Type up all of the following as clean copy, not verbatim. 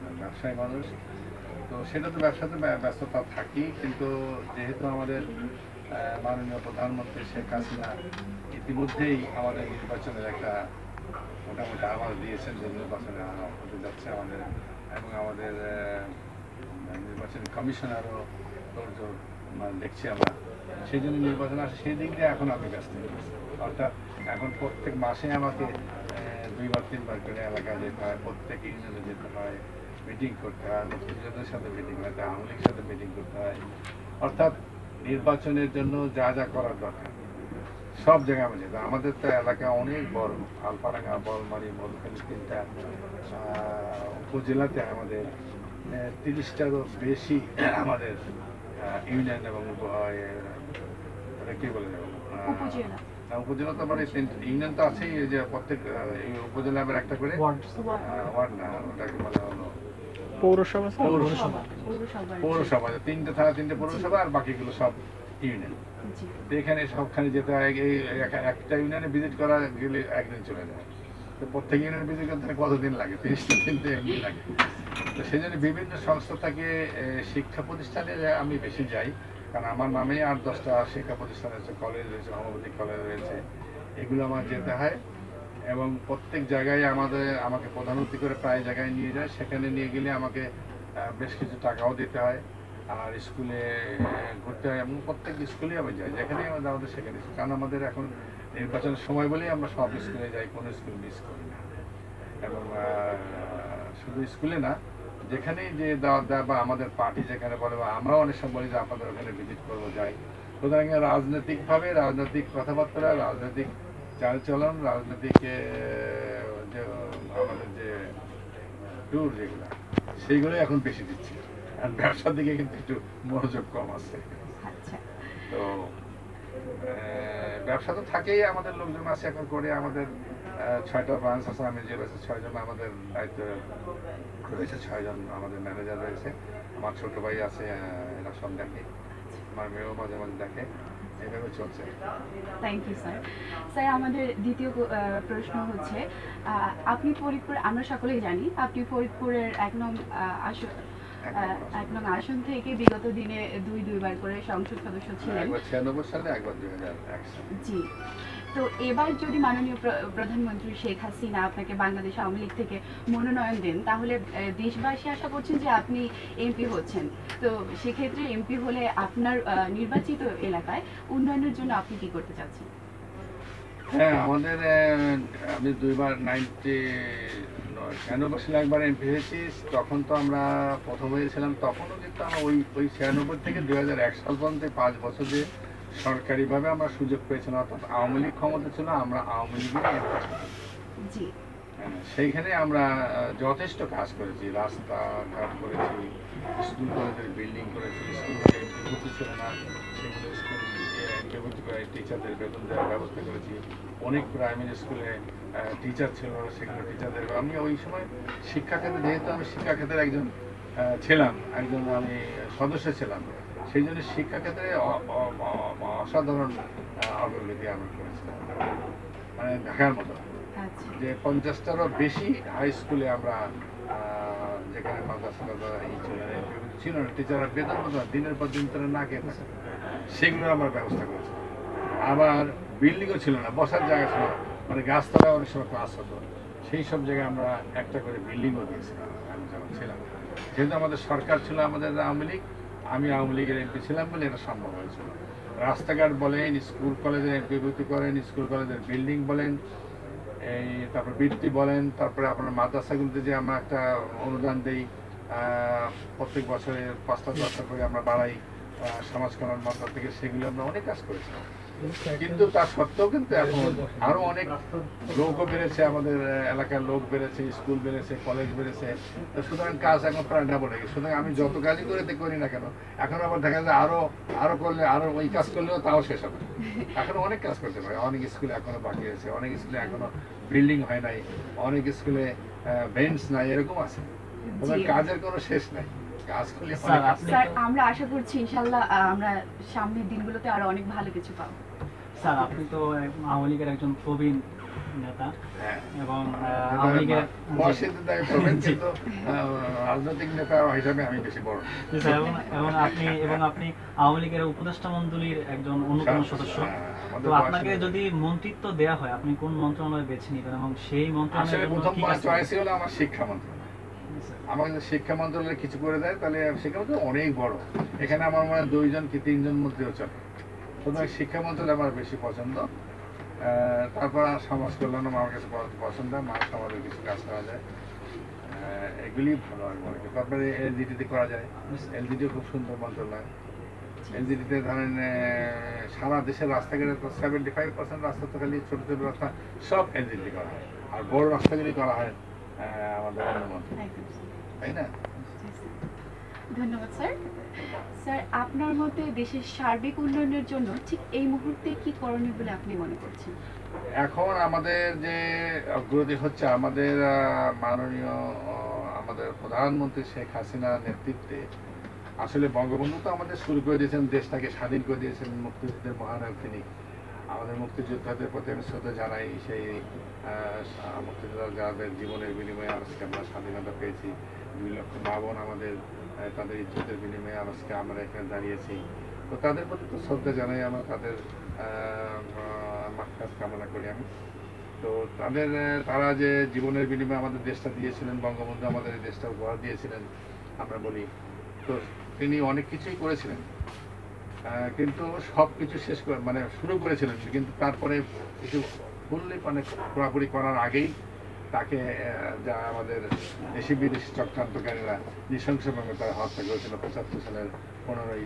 ব্যবসায়ী মানুষ, তো সেটা তো ব্যবসাতে ব্যস্ততা থাকি, কিন্তু যেহেতু আমাদের মাননীয় প্রধানমন্ত্রী শেখ হাসিনা ইতিমধ্যেই আমাদের নির্বাচনের একটা মোটামুটি আওয়াজ দিয়েছেন যে নির্বাচনে হতে যাচ্ছে আমাদের, এবং আমাদের নির্বাচনী কমিশনারও তোড়জোড় দেখছি আমরা, সেই জন্য নির্বাচন আসে, সেই দিক দিয়ে এখন আমি ব্যস্ত হয়ে গেছি। অর্থাৎ এখন প্রত্যেক মাসে আমাকে 2বার 3বার করে এলাকায় যেতে হয়, প্রত্যেক ইউনিয়নে যেতে হয়, মিটিং করতে হয়, মুক্তিযোদ্ধাদের সাথে মিটিং হয়, আওয়ামী লীগের সাথে মিটিং করতে হয়। অর্থাৎ নির্বাচনের জন্য যা যা করার দরকার সব জায়গায় আমি যেতাম। আমাদের তো এলাকা অনেক বড়, আলপাডাঙ্গা, বলমারি, মধুখালী 3টা উপজেলাতে আমাদের 30টারও বেশি আমাদের ইউনিয়ন এবং কি বলে উপজেলা তো মানে ইউনিয়ন তো আছেই, যে প্রত্যেক উপজেলা আবার একটা করে ওয়ার্ড না, ওটাকে বলা হলো পৌরসভা। পৌরসভা 3টে থানা, 3টে পৌরসভা, আর বাকিগুলো সব ইউনিয়ন। এখানে সবখানে যেতে হয়, একটা ইউনিয়নে ভিজিট করা গেলে একদিন চলে যায়, তো প্রত্যেক ইউনিয়নে ভিজিট করতে কতদিন লাগে? 30টা দিন এমনি লাগে। তো সেই জন্য বিভিন্ন সংস্থা থেকে শিক্ষা প্রতিষ্ঠানে আমি বেশি যাই, কারণ আমার নামেই 8-10টা শিক্ষা প্রতিষ্ঠান আছে, কলেজ রয়েছে, হোমিওপ্যাথিক কলেজ রয়েছে, এগুলো আমার যেতে হয়। এবং প্রত্যেক জায়গায় আমাকে প্রধান অতিথি করে প্রায় জায়গায় নিয়ে যায়, সেখানে নিয়ে গেলে আমাকে বেশ কিছু টাকাও দিতে হয়, আর স্কুলে ঘুরতে হয়, এবং প্রত্যেক স্কুলে আমি যাই, যেখানে আমাদের সেখানে, কারণ আমাদের এখন নির্বাচনের সময় বলেই আমরা সব স্কুলে যাই, কোনো স্কুল মিস করি না। এবং শুধু স্কুলে না, যেখানেই যে দাওয়াত দেয় বা আমাদের পার্টি যেখানে বলে, বা আমরাও অনেক সময় বলি যে আপনাদের ওখানে ভিজিট করবো, যাই। সুতরাং রাজনৈতিকভাবে রাজনৈতিক কথাবার্তা, রাজনৈতিক চালচলন, রাজনৈতিক যে আমাদের যে ট্যুর যেগুলো, সেইগুলোই এখন বেশি দিচ্ছি, আর ব্যবসার দিকে কিন্তু একটু মনোযোগ কম আছে। তো ব্যবসা তো থাকেই, আমাদের লোকজন আছে এখন করে, আমাদের 6টা ব্রাঞ্চ আছে, আমি যে রয়েছে 6 জন আমাদের দায়িত্ব রয়েছে, 6 জন আমাদের ম্যানেজার রয়েছে, আমার ছোট ভাই আছে, এরা সব দেখে, আমার মেয়েও মাঝে মাঝে দেখে, এইভাবে চলছে। Thank you sir. স্যার, আমাদের দ্বিতীয় প্রশ্ন হচ্ছে, আপনি ফরিদপুর, আমরা সকলেই জানি আপনি ফরিদপুরের 1 নং আসন থেকে বিগত দিনে দুইবার করে সংসদ সদস্য ছিলেন। একবার 96 সালে, একবার 2001 সালে। জি। তো এবার যদি মাননীয় প্রধানমন্ত্রী শেখ হাসিনা আপনাকে বাংলাদেশ আওয়ামী লীগ থেকে মনোনয়ন দেন, তাহলে দেশবাসী আশা করছেন যে আপনি এমপি হচ্ছেন। তো সেক্ষেত্রে এমপি হলে আপনার নির্বাচিত এলাকায় উন্নয়নের জন্য আপনি কি করতে চাচ্ছেন? হ্যাঁ, আমাদের আমি 2বার 96 সালে একবার এমপি হয়েছি, তখন তো আমরা প্রথম হয়েছিলাম, তখনও কিন্তু আমরা ওই 96 থেকে 2001 সাল পর্যন্ত 5 বছর যে সরকারিভাবে আমরা সুযোগ পেয়েছিলাম, অর্থাৎ আওয়ামী লীগ ক্ষমতা ছিল, আমরা আওয়ামী লীগের নির্বাচন করেছি। সেইখানে আমরা যথেষ্ট কাজ করেছি, রাস্তাঘাট করেছি, স্কুল কলেজের বিল্ডিং করেছি, স্কুলগুলো এমপি ছিল না, সেগুলো স্কুল এমপি করে টিচারদের বেতন দেওয়ার ব্যবস্থা করেছি। অনেক প্রাইমারি স্কুলে টিচার ছিল না, সেগুলো টিচারদের, আমি ওই সময় শিক্ষাক্ষেত্রে, যেহেতু আমি শিক্ষাক্ষেত্রের একজন ছিলাম, একজন আমি সদস্য ছিলাম, সেই জন্য শিক্ষাক্ষেত্রে অসাধারণ অগ্রগতি আমি করেছিলাম, মানে দেখার মতো। যে 50টারও বেশি হাই স্কুলে আমরা, যেখানে মাদ্রাসা ছিল না, টিচাররা বেতন মতো দিনের পর দিন তারা না খেয়ে থাকে, সেগুলোর আমরা ব্যবস্থা করেছি। আবার বিল্ডিংও ছিল না, বসার জায়গা ছিল, মানে গাছতলায় অনেক সময় ক্লাস হতো, সেই সব জায়গায় আমরা একটা করে বিল্ডিংও দিয়েছিলাম আমি যখন ছিলাম। যেহেতু আমাদের সরকার ছিল আমাদের আওয়ামী লীগ, আমি আওয়ামী লীগের এমপি ছিলাম বলে এটা সম্ভব হয়েছিল। রাস্তাঘাট বলেন, স্কুল কলেজের এমপিভূতি করেন, স্কুল কলেজের বিল্ডিং বলেন, এই তারপর বৃত্তি বলেন, তারপরে আপনার মাদ্রাসাগুলোতে যে আমরা একটা অনুদান দিই, প্রত্যেক বছরে 5-10 করে আমরা বাড়াই সমাজ কল্যাণ মন্ত্রক থেকে, সেগুলো আমরা অনেক কাজ করেছিলাম। কিন্তু তা সত্ত্বেও কিন্তু এখন আরো অনেক লোকও বেড়েছে, আমাদের এলাকার লোক বেড়েছে, স্কুল বেড়েছে, কলেজ বেড়েছে, তো সুতরাং কাজ এখন প্রায় ডাবল হয়ে গেছে। সুতরাং আমি যত কাজই করি না কেন, এখন আবার দেখা যায় আরো করলে, আরো ওই কাজ করলেও তাও শেষ হবে, এখনো অনেক কাজ করতে পারে। অনেক স্কুলে এখনো বাকি আছে, অনেক স্কুলে এখনো বিল্ডিং হয় নাই, অনেক স্কুলে বেঞ্চ নাই, এরকম আছে, কাজের কোনো শেষ নাই। স্যার, আমরা আশা করছি ইনশাআল্লাহ আমরা সামনের দিনগুলোতে আরো অনেক ভালো কিছু পাবো। স্যার, আপনি তো আওয়ামী লীগের একজন প্রবীণ নেতা হ্যাঁ এবং আওয়ামী লীগের কিন্তু রাজনৈতিক নেতা হিসাবে আমি বেশি বড়। জি স্যার, এবং আপনি আওয়ামী লীগের উপদেষ্টা মণ্ডলীর একজন অন্যতম সদস্য। তো আপনাকে যদি মন্ত্রিত্ব দেয়া হয় আপনি কোন মন্ত্রণালয় বেছে নিবেন এবং সেই মন্ত্রণালয়ের জন্য প্রথম কি কাজ চয়েস হলো আমার শিক্ষা মন্ত্রণালয়। আমার যদি শিক্ষা মন্ত্রণালয় কিছু করে দেয় তাহলে শিক্ষা মন্ত্রণালয় অনেক বড়, এখানে আমার মনে হয় 2 জন কি 3 জন মন্ত্রীও চলে। সুতরাং শিক্ষা মন্ত্রণালয় আমার বেশি পছন্দ। তারপর সমাজ কল্যাণ আমার কাছে পছন্দ, মা সমাজের কিছু কাজ করা যায়, এগুলি ভালো হয় মনে করি। তারপরে এলজিডিতে করা যায়, এলজিডিও খুব সুন্দর মন্ত্রণালয়। এলজিডিতে ধরেন সারা দেশের রাস্তাঘাটে তো 75% রাস্তা তো খালি ছোট ছোট রাস্তা সব এলজিডি করা হয়, আর বড় রাস্তাগুলি করা হয় আমাদের অন্য মন্ত্রণালয়, তাই না? ধন্যবাদ স্যার। স্যার, আপনার মতে দেশের সার্বিক উন্নয়নের জন্য ঠিক এই মুহূর্তে কি করণীয় বলে আপনি মনে করছেন? এখন আমাদের যে অগ্রগতি হচ্ছে, আমাদের মাননীয় আমাদের প্রধানমন্ত্রী শেখ হাসিনার নেতৃত্বে আসলে বঙ্গবন্ধু তো আমাদের শুরু করে দিয়েছেন, দেশটাকে স্বাধীন করে দিয়েছেন, মুক্তিযুদ্ধের মহানায়ক তিনি। আমাদের মুক্তিযোদ্ধাদের প্রতি আমি শ্রদ্ধা জানাই, সেই মুক্তিযোদ্ধা যাদের জীবনের বিনিময়ে আজকে আমরা স্বাধীনতা পেয়েছি, 2 লক্ষ মা বোন আমাদের তাদের ইজ্জতের বিনিময়ে আজকে আমরা এখানে দাঁড়িয়েছি। তো তাদের প্রতি তো শ্রদ্ধা জানাই, আমরা তাদের মাফ কামনা করি আমি। তো তারা যে জীবনের বিনিময়ে আমাদের দেশটা দিয়েছিলেন, বঙ্গবন্ধু আমাদের এই দেশটা উপহার দিয়েছিলেন আমরা বলি, তো তিনি অনেক কিছুই করেছিলেন, কিন্তু সব কিছু শেষ করে মানে শুরু করেছিলেন, কিন্তু তারপরে কিছু ফুললি মানে পুরাপুরি করার আগেই তাকে যা আমাদের দেশি বিদেশি চক্রান্তকারীরা নৃশংসভাবে তারা হত্যা করেছিল 75 সালের 15ই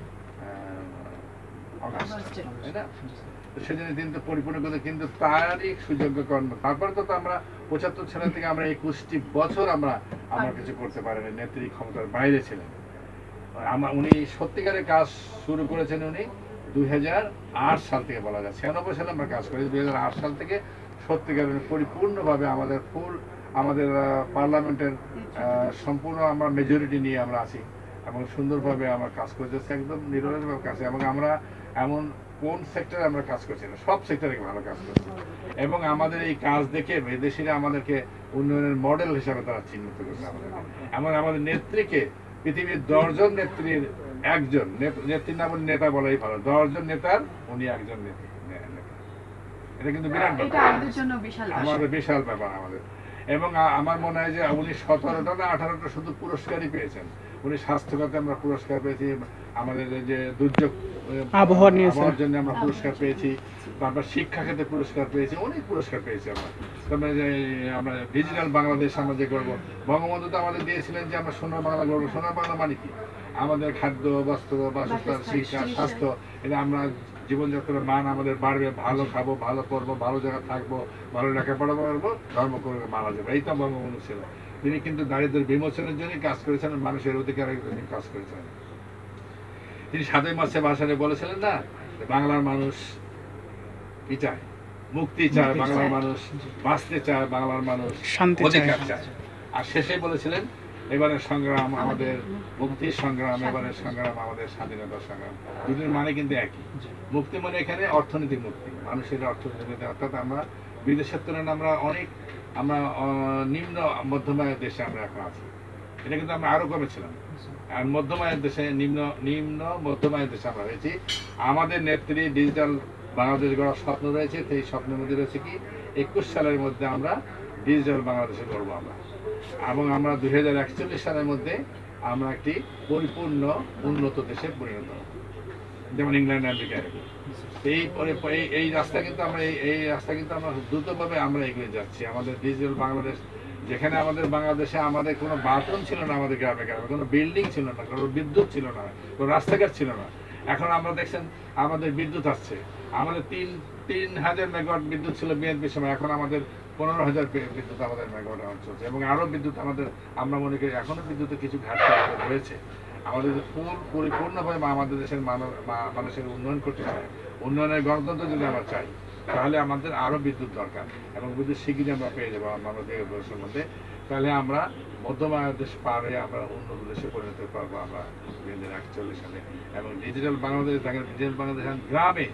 আগস্ট, তাই না? সেজন্য কিন্তু পরিপূর্ণ করে, কিন্তু তারই সুযোগ্য কর্ম। তারপরে তো আমরা 75 সাল থেকে আমরা 21টি বছর আমরা কিছু করতে পারিনি, নেত্রী ক্ষমতার বাইরে ছিলেন। উনি সত্যিকারের কাজ শুরু করেছেন উনি 2008 সাল থেকে, বলা যায় 96 সালে আমরা কাজ করি, 2008 সাল থেকে সত্যিকারের পরিপূর্ণভাবে আমাদের পার্লামেন্টের সম্পূর্ণ আমরা মেজরিটি নিয়ে আমরা আছি এবং সুন্দরভাবে আমরা কাজ করে যাচ্ছি, একদম নিরলসভাবে কাজ। এবং আমরা এমন কোন সেক্টরে আমরা কাজ করছি না, সব সেক্টরে ভালো কাজ করছি, এবং আমাদের এই কাজ দেখে বিদেশিরা আমাদেরকে উন্নয়নের মডেল হিসাবে তারা চিহ্নিত করছে। আমাদের নেত্রীকে পৃথিবীর 10 জন নেত্রীর একজন, নেত্রীর নাম নেতা বলাই ভালো, 10 জন নেতার উনি একজন নেতা। এটা কিন্তু বিরাট ব্যাপার, আমাদের বিশাল ব্যাপার আমাদের। এবং আমার মনে হয় যে উনি 17টা না 18টা শুধু পুরস্কারই পেয়েছেন। উনি স্বাস্থ্য খাতে আমরা পুরস্কার পেয়েছি, আমাদের যে দুর্যোগ আবহাওয়ার জন্য আমরা পুরস্কার পেয়েছি, তারপর শিক্ষা ক্ষেত্রে পুরস্কার পেয়েছি, অনেক পুরস্কার পেয়েছি আমরা। তারপরে যে আমরা ডিজিটাল বাংলাদেশ আমরা যে করবো, বঙ্গবন্ধু তো আমাদের দিয়েছিলেন যে আমরা সোনার বাংলা করবো। সোনার বাংলা মানে কি? আমাদের খাদ্য, বস্ত্র, বাসস্থান, শিক্ষা, স্বাস্থ্য, এটা আমরা জীবনযাত্রার মান আমাদের বাড়বে, ভালো খাবো, ভালো করবো, ভালো জায়গায় থাকবো, ভালো লেখাপড়া করবো, ধর্ম করবে, মারা যাবে। এই তো বঙ্গবন্ধু ছিল। তিনি কিন্তু দারিদ্র্যের বিমোচনের জন্য কাজ করেছেন, মানুষের অধিকারের জন্য কাজ করেছেন। তিনি 7ই মার্চে ভাষণে বলেছিলেন না, বাংলার মানুষ কি চায়? মুক্তি চায়, বাংলার মানুষ বাঁচতে চায়, বাংলার মানুষ অধিকার চায়। আর শেষে বলেছিলেন, এবারের সংগ্রাম আমাদের মুক্তির সংগ্রাম, এবারের সংগ্রাম আমাদের স্বাধীনতার সংগ্রাম। দুটির মানে কিন্তু একই। মুক্তি মানে এখানে অর্থনৈতিক মুক্তি, মানুষের অর্থনৈতিক, অর্থাৎ আমরা বিদেশের তুলনায় আমরা নিম্ন মধ্যমায়ের দেশে আমরা এখন আছি। এটা কিন্তু আমরা আরো কমেছিলাম, আর মধ্যমায়ের দেশে নিম্ন মধ্যমায়ের দেশে আমরা হয়েছি। আমাদের নেত্রী ডিজিটাল বাংলাদেশ গড়ার স্বপ্ন রয়েছে, সেই স্বপ্নের মধ্যে রয়েছে কি 21 সালের মধ্যে আমরা ডিজিটাল বাংলাদেশে গড়বো আমরা, এবং আমরা 2041 সালের মধ্যে আমরা একটি পরিপূর্ণ উন্নত দেশে পরিণত হব, যেমন ইংল্যান্ড, আমেরিকা। এই রাস্তা কিন্তু আমরা দ্রুতভাবে আমরা এগিয়ে যাচ্ছি। আমাদের ডিজিটাল বাংলাদেশ, যেখানে আমাদের বাংলাদেশে আমাদের কোনো বাথরুম ছিল না, আমাদের গ্রামে কোনো বিল্ডিং ছিল না, কোনো বিদ্যুৎ ছিল না, কোনো রাস্তাঘাট ছিল না। এখন আমরা দেখছেন আমাদের বিদ্যুৎ আসছে। আমাদের 3000 মেগাওয়াট বিদ্যুৎ ছিল বিএনপির সময়, এখন আমাদের 15,000 বিদ্যুৎ আমাদের মেগাওয়াট চলছে, এবং আরও বিদ্যুৎ আমরা মনে করি এখনো বিদ্যুতের কিছু ঘাটতি রয়েছে। আমাদের পরিপূর্ণভাবে আমাদের দেশের মানুষের উন্নয়ন করতে চাই, উন্নয়নের গণতন্ত্র যদি আমরা চাই, তাহলে আমাদের আরও বিদ্যুৎ দরকার, এবং বিদ্যুৎ শিগগিরই আমরা পেয়ে যাবো আমাদের দেশের মধ্যে। তাহলে আমরা মধ্যমায়ের দেশ পার হয়ে আমরা উন্নত দেশে পরিণত পারবো আমরা 2041 সালে। এবং ডিজিটাল বাংলাদেশ, ডিজিটাল বাংলাদেশ গ্রামে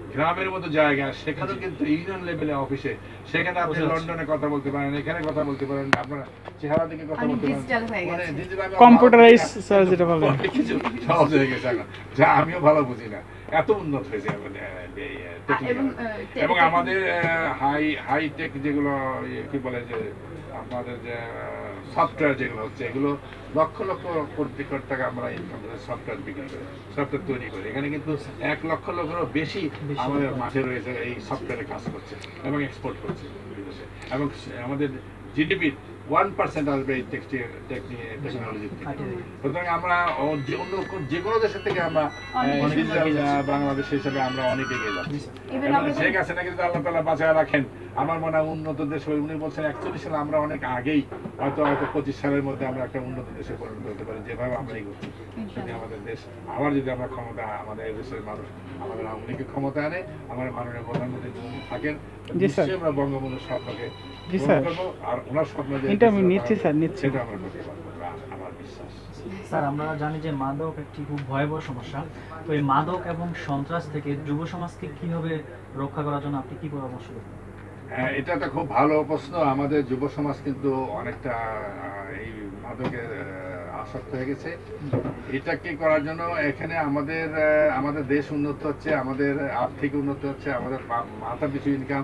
গ্রামের মতো জায়গা, সেখানেও কিন্তু ইউনিয়ন লেভেলে অফিসে, সেখানে আপনি লন্ডনে কথা বলতে পারেন, এখানে কথা বলতে পারেন, আপনার চেহারা দেখে কথা অনেক বলতে ডিজিটাল হয়ে পারেন, গেছে। digital আমি কম্পিউটারাইজ ভালো বুঝি না। স্যার যেটা বলেন অনেক কিছু সহজ হয়ে গেছে এখন, যা আমিও ভালো বুঝি না, এত উন্নত হয়েছে আমাদের এবং technical। এবং আমাদের হাই টেক যেগুলো কি বলে যে আমাদের যে সফটওয়্যার যেগুলো হচ্ছে, এগুলো লক্ষ লক্ষ কোটি কোটি টাকা আমরা সফটওয়্যার বিক্রি করি, সফটওয়্যার তৈরি করি। এখানে কিন্তু 1 লক্ষ লোকেরও বেশি আমাদের মাঠে রয়েছে এই সফটওয়্যারে কাজ করছে এবং এক্সপোর্ট করছে বিদেশে। এবং আমাদের জিডিপির 1% আসবে এই টেকনোলজি থেকে। সুতরাং আমরা যে কোনো দেশের থেকে আমরা বাংলাদেশ হিসেবে আমরা অনেক এগিয়ে যাচ্ছি। শেখ হাসিনা কিন্তু আল্লাহ তাআলা বাঁচায় রাখেন, আমার মনে হয় উন্নত দেশ হয়ে, উনি বলছেন 41 সালে আমরা অনেক আগেই হয়তো 25 সালের মধ্যে আমরা একটা উন্নত দেশে পরিণত হতে পারি, যেভাবে আমরা এগোচ্ছি। যদি আমাদের দেশ আবার যদি আমরা ক্ষমতা, আমাদের এই দেশের মানুষ আমাদের আওয়ামী লীগের ক্ষমতা আনে, আমাদের মাননীয় প্রধানমন্ত্রী যদি থাকেন, নিশ্চয়ই আমরা বঙ্গবন্ধুর স্বপ্নকে পূরণ করবো। আর ওনার স্বপ্ন যে এটা আমি নিচ্ছি স্যার, নিচ্ছি। সেটা আমরা করতে পারবো, আমার বিশ্বাস। স্যার, আমরা জানি যে মাদক একটি খুব ভয়াবহ সমস্যা। তো এই মাদক এবং সন্ত্রাস থেকে যুব সমাজকে কিভাবে রক্ষা করার জন্য আপনি কি পরামর্শ দেবেন? হ্যাঁ, এটা একটা খুব ভালো প্রশ্ন। আমাদের যুব সমাজ কিন্তু অনেকটা এই মাদকে আসক্ত হয়ে গেছে। এটা কি করার জন্য এখানে আমাদের দেশ উন্নত হচ্ছে, আমাদের আর্থিক উন্নত হচ্ছে, আমাদের মাথা পিছু ইনকাম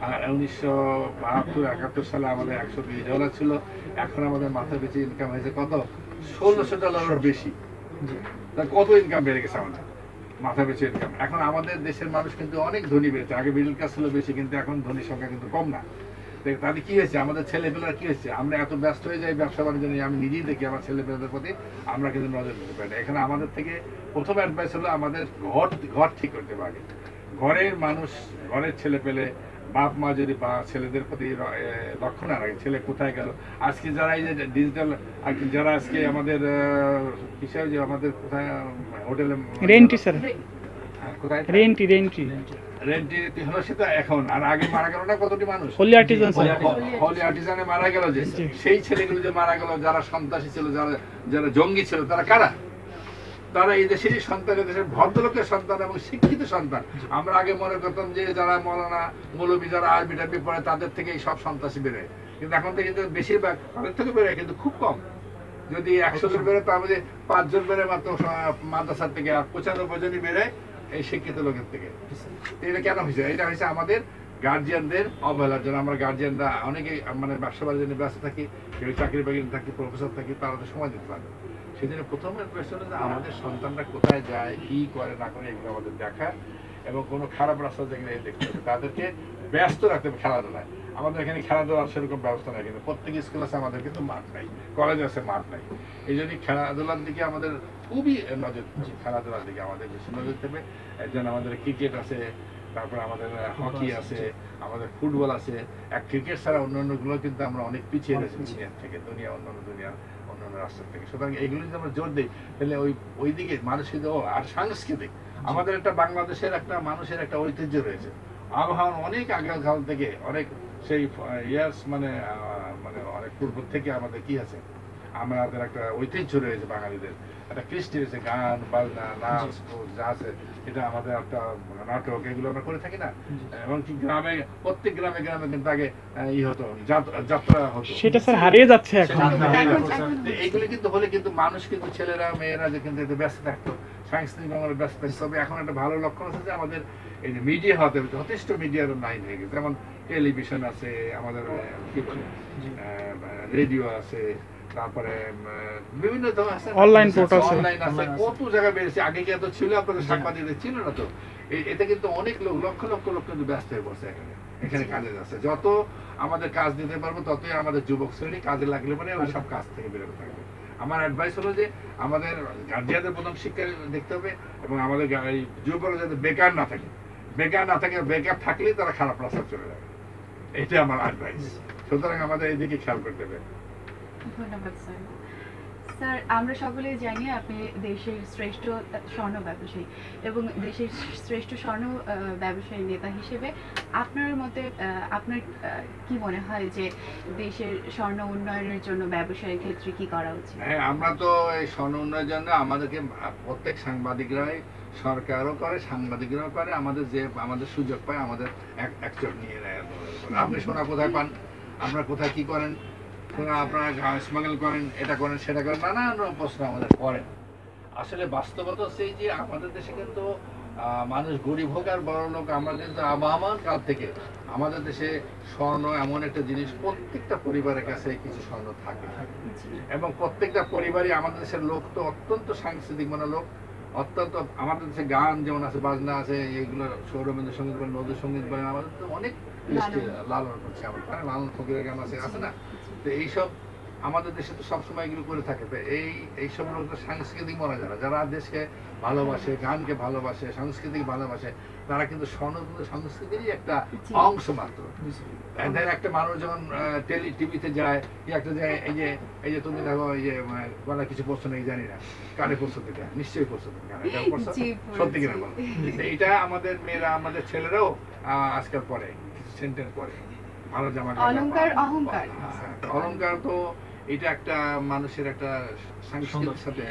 1972-71 সালে আমাদের $120 ছিল, এখন আমাদের মাথা পিছু ইনকাম হয়েছে কত? $1600 বেশি। তা কত ইনকাম বেড়ে গেছে আমাদের মাথা পিছু ইনকাম। এখন আমাদের দেশের মানুষ কিন্তু অনেক ধনী বেড়েছে, আগে মিডল ক্লাস ছিল বেশি, কিন্তু এখন ধনীর সংখ্যা কিন্তু কম না। তাহলে কি হয়েছে, আমাদের ছেলেপেলার কি হয়েছে, আমরা এত ব্যস্ত হয়ে যাই ব্যবসা বাণিজ্য নিয়ে। আমি নিজেই দেখি আমার ছেলেপেলাদের প্রতি আমরা কিন্তু নজর দিতে পারি না। এখানে আমাদের থেকে প্রথম অ্যাডভাইস হলো আমাদের ঘর ঠিক করতে পারে। ঘরের মানুষ, ঘরের ছেলেপেলে, বাপ মা যদি বা ছেলেদের প্রতি লক্ষ্য না রাখে, ছেলে কোথায় গেল। আজকে যারা এই যে ডিজিটাল, যারা আজকে আমাদের হিসাবে যে আমাদের কোথায় হোটেলে রেন্টি স্যার, কোথায় রেন্টি রেন্টি হলো, সেটা এখন। আর আগে মারা গেল না কতটি মানুষ, হোলি আর্টিজান স্যার, হোলি আর্টিজানে মারা গেল, যে সেই ছেলেগুলো যে মারা গেল, যারা সন্ত্রাসী ছিল, যারা জঙ্গি ছিল, তারা কারা? তারা এই দেশেরই সন্তান, দেশের ভদ্রলোকের সন্তান এবং শিক্ষিত সন্তান। আমরা আগে মনে করতাম যে যারা মৌলানা মৌলবী, যারা আরবি টারবি পড়ে, তাদের থেকে এই সব সন্ত্রাসী বেরোয়, কিন্তু এখন থেকে কিন্তু বেশিরভাগ তাদের থেকে বেরোয়, কিন্তু খুব কম। যদি 100 জন বেরোয়, তার মধ্যে 5 জন বেরোয় মাত্র মাদ্রাসার থেকে, আর 95 জনই বেরোয় এই শিক্ষিত লোকের থেকে। এটা কেন হয়েছে? এটা হয়েছে আমাদের গার্জিয়ানদের অবহেলার জন্য। আমরা গার্জিয়ানরা অনেকে মানে ব্যবসা বাণিজ্য নিয়ে ব্যস্ত থাকি, কেউ চাকরি বাকরি থাকি, প্রফেসর থাকি, তারা তো সময় দিতে পারে। সেই জন্য প্রথম প্রশ্ন হলো যে আমাদের সন্তানরা কোথায় যায়, কি করে না করে, এগুলো আমাদের দেখা, এবং কোনো খারাপ রাস্তা যেগুলো দেখতে হবে, তাদেরকে ব্যস্ত রাখতে হবে খেলাধুলায়। আমাদের এখানে খেলাধুলার সেরকম ব্যবস্থা নেই, কিন্তু প্রত্যেক স্কুল আছে, আমাদের কিন্তু মাঠ নাই, কলেজ আছে, মাঠ নাই। এই জন্য খেলাধুলার দিকে আমাদের খুবই নজর, খেলাধুলার দিকে আমাদের বেশি নজর দেবে। এর জন্য আমাদের ক্রিকেট আছে, তারপরে আমাদের হকি আছে, আমাদের ফুটবল আছে। ক্রিকেট ছাড়া অন্যান্যগুলো কিন্তু আমরা অনেক পিছিয়ে রয়েছি দুনিয়ার থেকে, অন্যান্য রাষ্ট্রের থেকে। সুতরাং এগুলো যদি আমরা জোর দিই, তাহলে ওই দিকে মানুষকে আর সাংস্কৃতিক, আমাদের একটা বাংলাদেশের একটা মানুষের একটা ঐতিহ্য রয়েছে। আবহাওয়া অনেক আগেকাল থেকে, অনেক সেই ইয়ার্স মানে অনেক পূর্ব থেকে আমাদের কি আছে, আমাদের একটা ঐতিহ্য রয়েছে, বাঙালিদের একটা কৃষ্টি রয়েছে, গান বাজনা, নাচ যা আছে, এটা আমাদের একটা নাটক, এগুলো আমরা করে থাকি না। এবং কি গ্রামে, প্রত্যেক গ্রামে কিন্তু আগে হতো, যাত্রা হতো, সেটা স্যার হারিয়ে যাচ্ছে এখন। এইগুলি কিন্তু হলে কিন্তু মানুষ কিন্তু ছেলেরা মেয়েরা যে কিন্তু এতে ব্যস্ত থাকতো, সাংস্কৃতিক বাংলার ব্যস্ত থাকতো। তবে এখন একটা ভালো লক্ষণ আছে যে আমাদের এই যে মিডিয়া হতে যথেষ্ট মিডিয়ার লাইন হয়ে গেছে, যেমন টেলিভিশন আছে, আমাদের কি বলে রেডিও আছে, তারপরে বিভিন্ন অনলাইন পোর্টাল আছে, কত জায়গায় বেড়েছে। আগে কি এত ছিল? আপনাদের সাংবাদিকদের ছিল না তো। এতে কিন্তু অনেক লোক, লক্ষ লক্ষ লোক কিন্তু ব্যস্ত হয়ে পড়ছে এখানে কাজে যাচ্ছে। যত আমাদের কাজ দিতে পারবো, ততই আমাদের যুবক শ্রেণী কাজে লাগলে পরে ওই সব কাজ থেকে বেরোতে থাকবে। আমার অ্যাডভাইস হলো যে আমাদের গার্জিয়ানদের প্রথম শিক্ষা দেখতে হবে, এবং আমাদের যুবকরা যাতে বেকার না থাকে, বেকার থাকলেই তারা খারাপ রাস্তা চলে যাবে। এটা আমার অ্যাডভাইস। সুতরাং আমাদের এইদিকে খেয়াল করতে হবে। ধন্যবাদ স্যার। স্যার, আমরা সকলেই জানি আপনি দেশের শ্রেষ্ঠ স্বর্ণ ব্যবসায়ী এবং দেশের শ্রেষ্ঠ স্বর্ণ ব্যবসায়ী নেতা হিসেবে আপনার মতে আপনার কি মনে হয় যে দেশের স্বর্ণ উন্নয়নের জন্য ব্যবসায়ের ক্ষেত্রে কি করা উচিত? হ্যাঁ, আমরা তো এই স্বর্ণ উন্নয়নের জন্য আমাদেরকে প্রত্যেক সাংবাদিকরাই, সরকারও করে, সাংবাদিকরাও করে, আমাদের সুযোগ পায়, আমাদের এক চোখ নিয়ে নেয়। আপনি সোনা কোথায় পান, আপনারা কোথায় কি করেন, আপনারা স্মাগল করেন, এটা করেন সেটা করেন, নানান প্রশ্ন আমাদের করেন। আসলে বাস্তবতা সেই যে আমাদের দেশে কিন্তু মানুষ গরিব হোক আর বড় লোক, আমরা কিন্তু আবহাওয়ার কাল থেকে আমাদের দেশে স্বর্ণ এমন একটা জিনিস, প্রত্যেকটা পরিবারের কাছে কিছু স্বর্ণ থাকে এবং প্রত্যেকটা পরিবারই আমাদের দেশের লোক তো অত্যন্ত সাংস্কৃতিক মানে লোক, অত্যন্ত আমাদের দেশে গান যেমন আছে, বাজনা আছে, এইগুলো সৌরবেন্দ্র সঙ্গীত বলেন, নজরুল সঙ্গীত বলেন, আমাদের তো অনেক লালন করছে, আমার লালন ফকিরের গান আছে না? তো এইসব আমাদের দেশে তো সবসময় এগুলো করে থাকে। তো এইসব লোক তো সাংস্কৃতিক মনে যারা দেশকে ভালোবাসে, গানকে ভালোবাসে, সংস্কৃতিকে ভালোবাসে, তারা কিন্তু সংস্কৃতিরই একটা অংশ মাত্র। একটা মানুষ যখন টিভিতে যায়, একটা যায়, এই যে তুমি দেখো, এই যে গলায় কিছু পড়ছো নাকি জানি না, কানে প্রস্তুতি দেয়, নিশ্চয়ই প্রস্তুতি, সত্যি কিনা বলো? এইটা আমাদের মেয়েরা, আমাদের ছেলেরাও আজকাল পরে কিছু সেন্টেন্স পরে, ভালো জামা, অলংকার, অহংকার। অলংকার তো এটা একটা মানুষের একটা সংস্কৃতির সাথে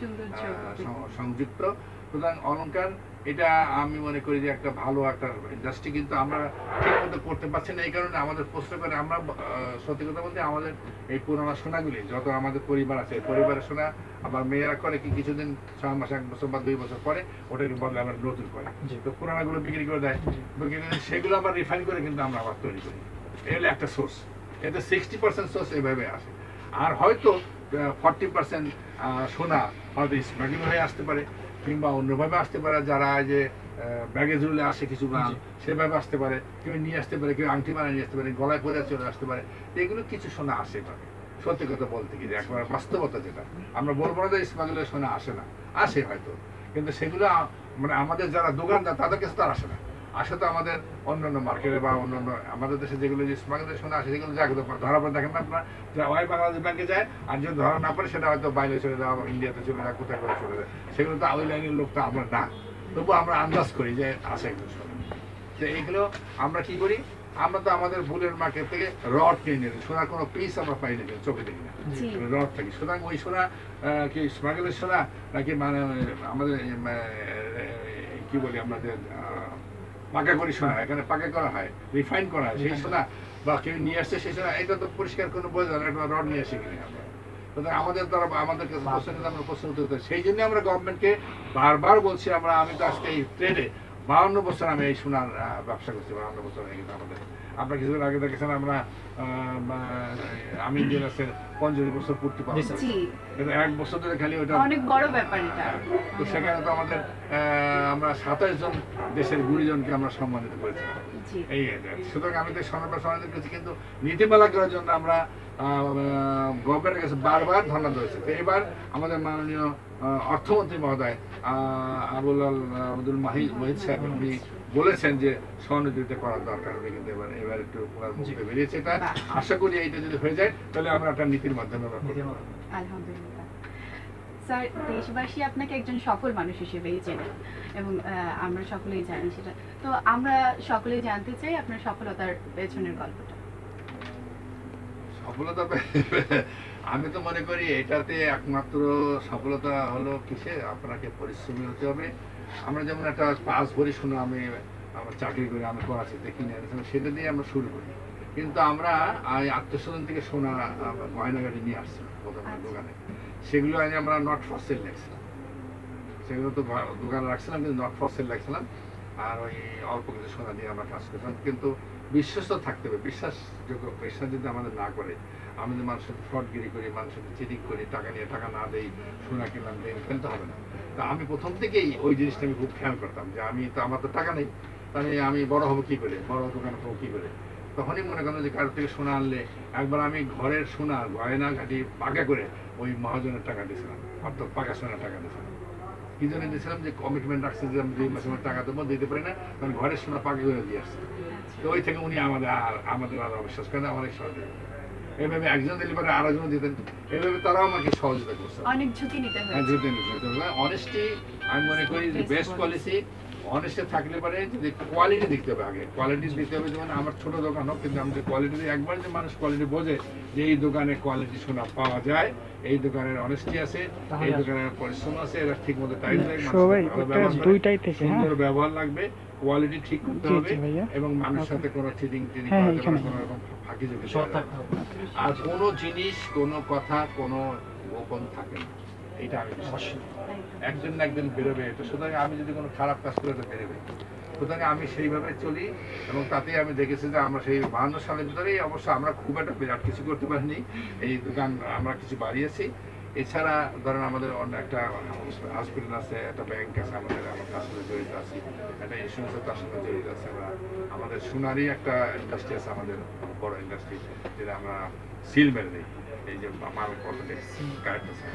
সংযুক্ত। সুতরাং অলংকার এটা আমি মনে করি যে একটা ভালো একটা ইন্ডাস্ট্রি, কিন্তু আমরা ঠিক মতো করতে পারছি না। এই কারণে আমাদের প্রশ্ন করে, আমরা সত্যি কথা বলতে আমাদের এই পুরানো সোনাগুলি যত আমাদের পরিবার আছে, পরিবারের সোনা আবার মেয়েরা করে কি কিছুদিন 6 মাস, 1 বছর বা 2 বছর পরে ওটাকে বদলে আবার নতুন করে, তো পুরানাগুলো বিক্রি করে দেয়, সেগুলো আবার রিফাইন করে কিন্তু আমরা আবার তৈরি করি। এই হলো একটা সোর্স, এতে 60% সোর্স এইভাবে আসে। আর হয়তো 40% সোনা হয়তো স্মাগলিং হয়ে আসতে পারে, কিংবা অন্যভাবে আসতে পারে, যারা যে ব্যাগেজ রুলে আসে কিছু গ্রাম, সেভাবে আসতে পারে, কেউ নিয়ে আসতে পারে, কেউ আংটি বানিয়ে নিয়ে আসতে পারে, গলায় পরে চলে আসতে পারে। এগুলো কিছু সোনা আসে পারে, সত্যি কথা বলতে কি, একবার বাস্তবতা যেটা আমরা বলবো না যে স্মাগলের সোনা আসে না, আসে হয়তো, কিন্তু সেগুলো মানে আমাদের যারা দোকানদার তাদের কাছে তো আসে না, আসে তো আমাদের অন্যান্য মার্কেটে বা অন্যান্য আমাদের দেশে যেগুলো যে স্মাগলের সোনা আসে, সেগুলো জায়গা ধরা পড়ে দেখেন না আপনার, যারা ওই বাংলাদেশ ব্যাংকে যায়, আর যদি ধরা না পড়ে সেটা হয়তো বাইরে চলে যাওয়া, ইন্ডিয়াতে চলে যায়, কোথায় করে চলে যায়, সেগুলো তো ওই লাইনের লোক তো আমরা না, তবু আমরা আন্দাজ করি যে আসে এগুলো সোনা। তো এইগুলো আমরা কি করি, আমরা তো আমাদের বুলের মার্কেট থেকে রড কিনে নিই, সোনার কোনো পিস আমরা পাই না, চোখে দেখি না, রড থাকি। সুতরাং ওই সোনা কি স্মাগলের সোনা নাকি মানে আমাদের কি বলি আমাদের পাকা করি সোনা, এখানে পাকা করা হয়, রিফাইন করা হয় সেই সোনা, বা কেউ নিয়ে আসছে সেই সোনা, এটা তো পরিষ্কার কোনো বোঝা না, একটা রড নিয়ে আসে কিনে আমরা। সুতরাং আমাদের দ্বারা আমাদেরকে আমরা প্রশ্ন উত্তর দিতে, সেই জন্য আমরা গভর্নমেন্টকে বারবার বলছি, আমি তো আজকে এই ট্রেডে 52 বছর আমি এই সোনার ব্যবসা করছি, 52 বছর হয়ে গেছে আমাদের। আপনার কিছুদিন আগে দেখেছেন আমরা আমি জেলাসের 45 বছর পূর্তি পালন করছি, 1 বছর ধরে খালি ওটা অনেক বড় ব্যাপার এটা। তো সেখানে তো আমাদের আমরা 27 জন দেশের গুণীজনকে আমরা সম্মানিত করেছি। এই সুতরাং আমি তো সম্মানিত করেছি, কিন্তু নীতিমালা করার জন্য আমরা গভর্নমেন্টের কাছে বারবার ধন্যবাদ দিয়েছি। তো এবার আমাদের মাননীয় অর্থমন্ত্রী মহোদয় আবুল মাহিদ সাহেব উনি বলেছেন যে স্বর্ণযুদ্ধ করার দরকার, উনি কিন্তু এবার একটু মুখে বেরিয়েছে। এটা আশা করি এইটা যদি হয়ে যায় তাহলে আমরা একটা নীতির মাধ্যমে আলহামদুলিল্লাহ। স্যার, দেশবাসী আপনাকে একজন সফল মানুষ হিসেবেই চেনে এবং আমরা সকলেই জানি সেটা, তো আমরা সকলেই জানতে চাই আপনার সফলতার পেছনের গল্পটা। সফলতা আমি তো মনে করি এটাতে একমাত্র সফলতা হলো কিসে, আপনাকে পরিশ্রমী হতে হবে। আমরা যেমন একটা 5 ভরি সোনা আমার চাকরি করে আমি করাচিতে কিনে এনেছিলাম, সেটা দিয়ে আমরা শুরু করি, কিন্তু আমরা আত্মীয়স্বজন থেকে সোনা গয়নাগাড়ি নিয়ে আসছিলাম দোকানে, সেগুলো আগে আমরা নট ফর সেল রাখছিলাম, সেগুলো তো দোকানে রাখছিলাম কিন্তু নট ফর সেল রাখছিলাম, আর ওই অল্প কিছু সোনা দিয়ে আমরা কাজ করতাম। কিন্তু বিশ্বস্ত থাকতে হবে, বিশ্বাসযোগ্য। বিশ্বাস যদি আমাদের না করে, আমি যদি মানুষের ফ্রডগিরি করি, মানুষের চিটিং করি, টাকা নিয়ে টাকা না দেই, সোনা কিনলাম দেই, ফেলতে হবে না। তা আমি প্রথম থেকেই ওই জিনিসটা আমি খুব খেয়াল করতাম যে আমার তো টাকা নেই, তাহলে আমি বড় হবো কী করে, বড় দোকান হবো কী করে। তখনই মনে করলাম যে কারোর থেকে সোনা আনলে, একবার আমি ঘরের সোনা গয়না ঘাটি পাকা করে ওই মহাজনের টাকা দিয়েছিলাম, অর্থাৎ পাকা সোনার টাকা দিয়েছিলাম। কি জন্য দিয়েছিলাম, যে কমিটমেন্ট রাখছি যে আমি 2 মাসের টাকা দেবো, দিতে পারি না, কারণ ঘরের সোনা পাকা করে দিয়ে আসছে। তো ওই থেকে উনি আমাদের আর অবিশ্বাস করেন, অনেক সহযোগিতা। এইভাবে একজন দিলে পরে আরেকজন দিতেন, এইভাবে তারাও আমাকে সহযোগিতা করছে। অনেক ঝুঁকি নিতে হ্যাঁ, হয়েছে। অনেস্টি আমি মনে করি যে বেস্ট পলিসি। অনেস্টে থাকলে পারে যদি কোয়ালিটি দেখতে হবে, আগে কোয়ালিটি দেখতে হবে। যেমন আমার ছোট দোকান হোক, কিন্তু আমি যে কোয়ালিটি একবার যে মানুষ কোয়ালিটি বোঝে যে এই দোকানে কোয়ালিটি সোনা পাওয়া যায়, এই দোকানের অনেস্টি আছে, এই দোকানের পরিশ্রম আছে, এরা ঠিক মতো টাইম দেয়, সবাই দুইটাই থেকে সুন্দর ব্যবহার লাগবে, কোয়ালিটি ঠিক করতে জি, হবে, জি ভাইয়া। এবং মানুষের সাথে কোনো চিটিং হ্যাঁ, করা যাবে এখানে। না, কোনো রকম ফাঁকি ঝুঁকি সৎ দেওয়া যাবে থাকতে না। হবে। আর কোনো জিনিস, কোনো কথা, কোনো গোপন থাকে না, এটা আমি বিশ্বাস করি। একজন না একজন বেরোবে, তো সুতরাং আমি যদি কোনো খারাপ কাজ করে তো বেরোবে। সুতরাং আমি সেইভাবে চলি, এবং তাতে আমি দেখেছি যে আমরা সেই 52 সালের ভিতরেই, অবশ্য আমরা খুব একটা বিরাট কিছু করতে পারিনি, এই দোকান আমরা কিছু বাড়িয়েছি। এছাড়া ধরেন আমাদের অন্য একটা হসপিটাল আছে, একটা ব্যাংক আছে, আমাদের তার সাথে জড়িত আছি, একটা ইন্স্যুরেন্সের তার সাথে জড়িত আছে, আমরা আমাদের সোনারই একটা ইন্ডাস্ট্রি আছে, আমাদের বড় ইন্ডাস্ট্রি, যেটা আমরা সিল মেরে দিই, এই যে মাল পকেটে কারেক্ট আছে,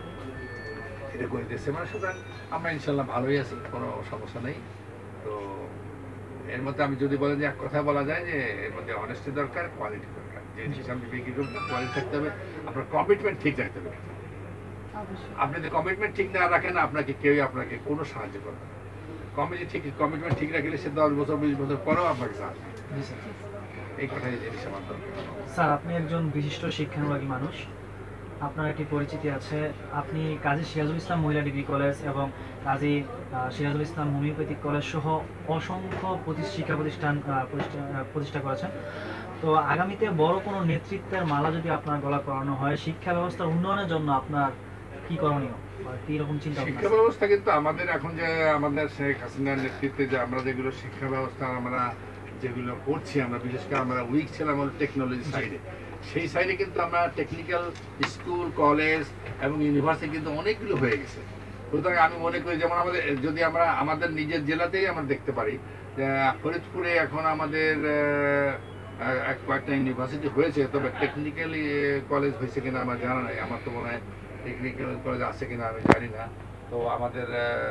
এটা করে দিচ্ছে। মানে সুতরাং আমরা ইনশাল্লাহ ভালোই আছি, কোনো সমস্যা নেই। তো এর মধ্যে আমি যদি বলেন যে এক কথা বলা যায় যে এর মধ্যে অনেস্টি দরকার, কোয়ালিটি দরকার। যে জিনিস আপনি বিক্রি করবেন, কোয়ালিটি থাকতে হবে, আপনার কমিটমেন্ট ঠিক রাখতে হবে। অবশ্যই। আপনি যদি কমিটমেন্ট ঠিক না রাখেন, আপনাকে কেউই আপনাকে কোনো সাহায্য করবে না। কমিটমেন্ট ঠিক রাখলে সে 10 বছর 20 বছর পরেও আপনাকে সাহায্য করবে। জি স্যার। এই কথাই জিনিস আমার দরকার। স্যার, আপনি একজন বিশিষ্ট শিক্ষানুরাগী মানুষ, আপনার একটি পরিচিতি আছে। আপনি কাজী সিরাজুল ইসলাম মহিলা ডিগ্রি কলেজ এবং কাজী সিরাজুল ইসলাম হোমিওপ্যাথিক কলেজ সহ অসংখ্য শিক্ষা প্রতিষ্ঠান প্রতিষ্ঠা করেছেন। তো আগামীতে বড় কোনো নেতৃত্বের মালা যদি আপনার গলা করানো হয়, শিক্ষা ব্যবস্থার উন্নয়নের জন্য আপনার কি করণীয় বা কি রকম চিন্তা ভাবনা শিক্ষা আছে? ব্যবস্থা কিন্তু আমাদের এখন যে আমাদের শেখ হাসিনার নেতৃত্বে যে আমরা যেগুলো শিক্ষা ব্যবস্থা আমরা যেগুলো করছি, আমরা বিশেষ করে আমরা উইক ছিলাম আমাদের টেকনোলজি সাইডে, সেই সাইডে কিন্তু আমরা টেকনিক্যাল স্কুল, কলেজ এবং ইউনিভার্সিটি কিন্তু অনেকগুলো হয়ে গেছে। সুতরাং আমি মনে করি, যেমন আমাদের যদি আমরা আমাদের নিজের জেলাতেই আমরা দেখতে পারি, ফরিদপুরে এখন আমাদের কয়েকটা ইউনিভার্সিটি হয়েছে, তবে টেকনিক্যাল কলেজ হয়েছে কিনা আমার জানা নাই। আমার তো মনে হয় টেকনিক্যাল কলেজ আছে কিনা আমি জানি না। তো আমাদের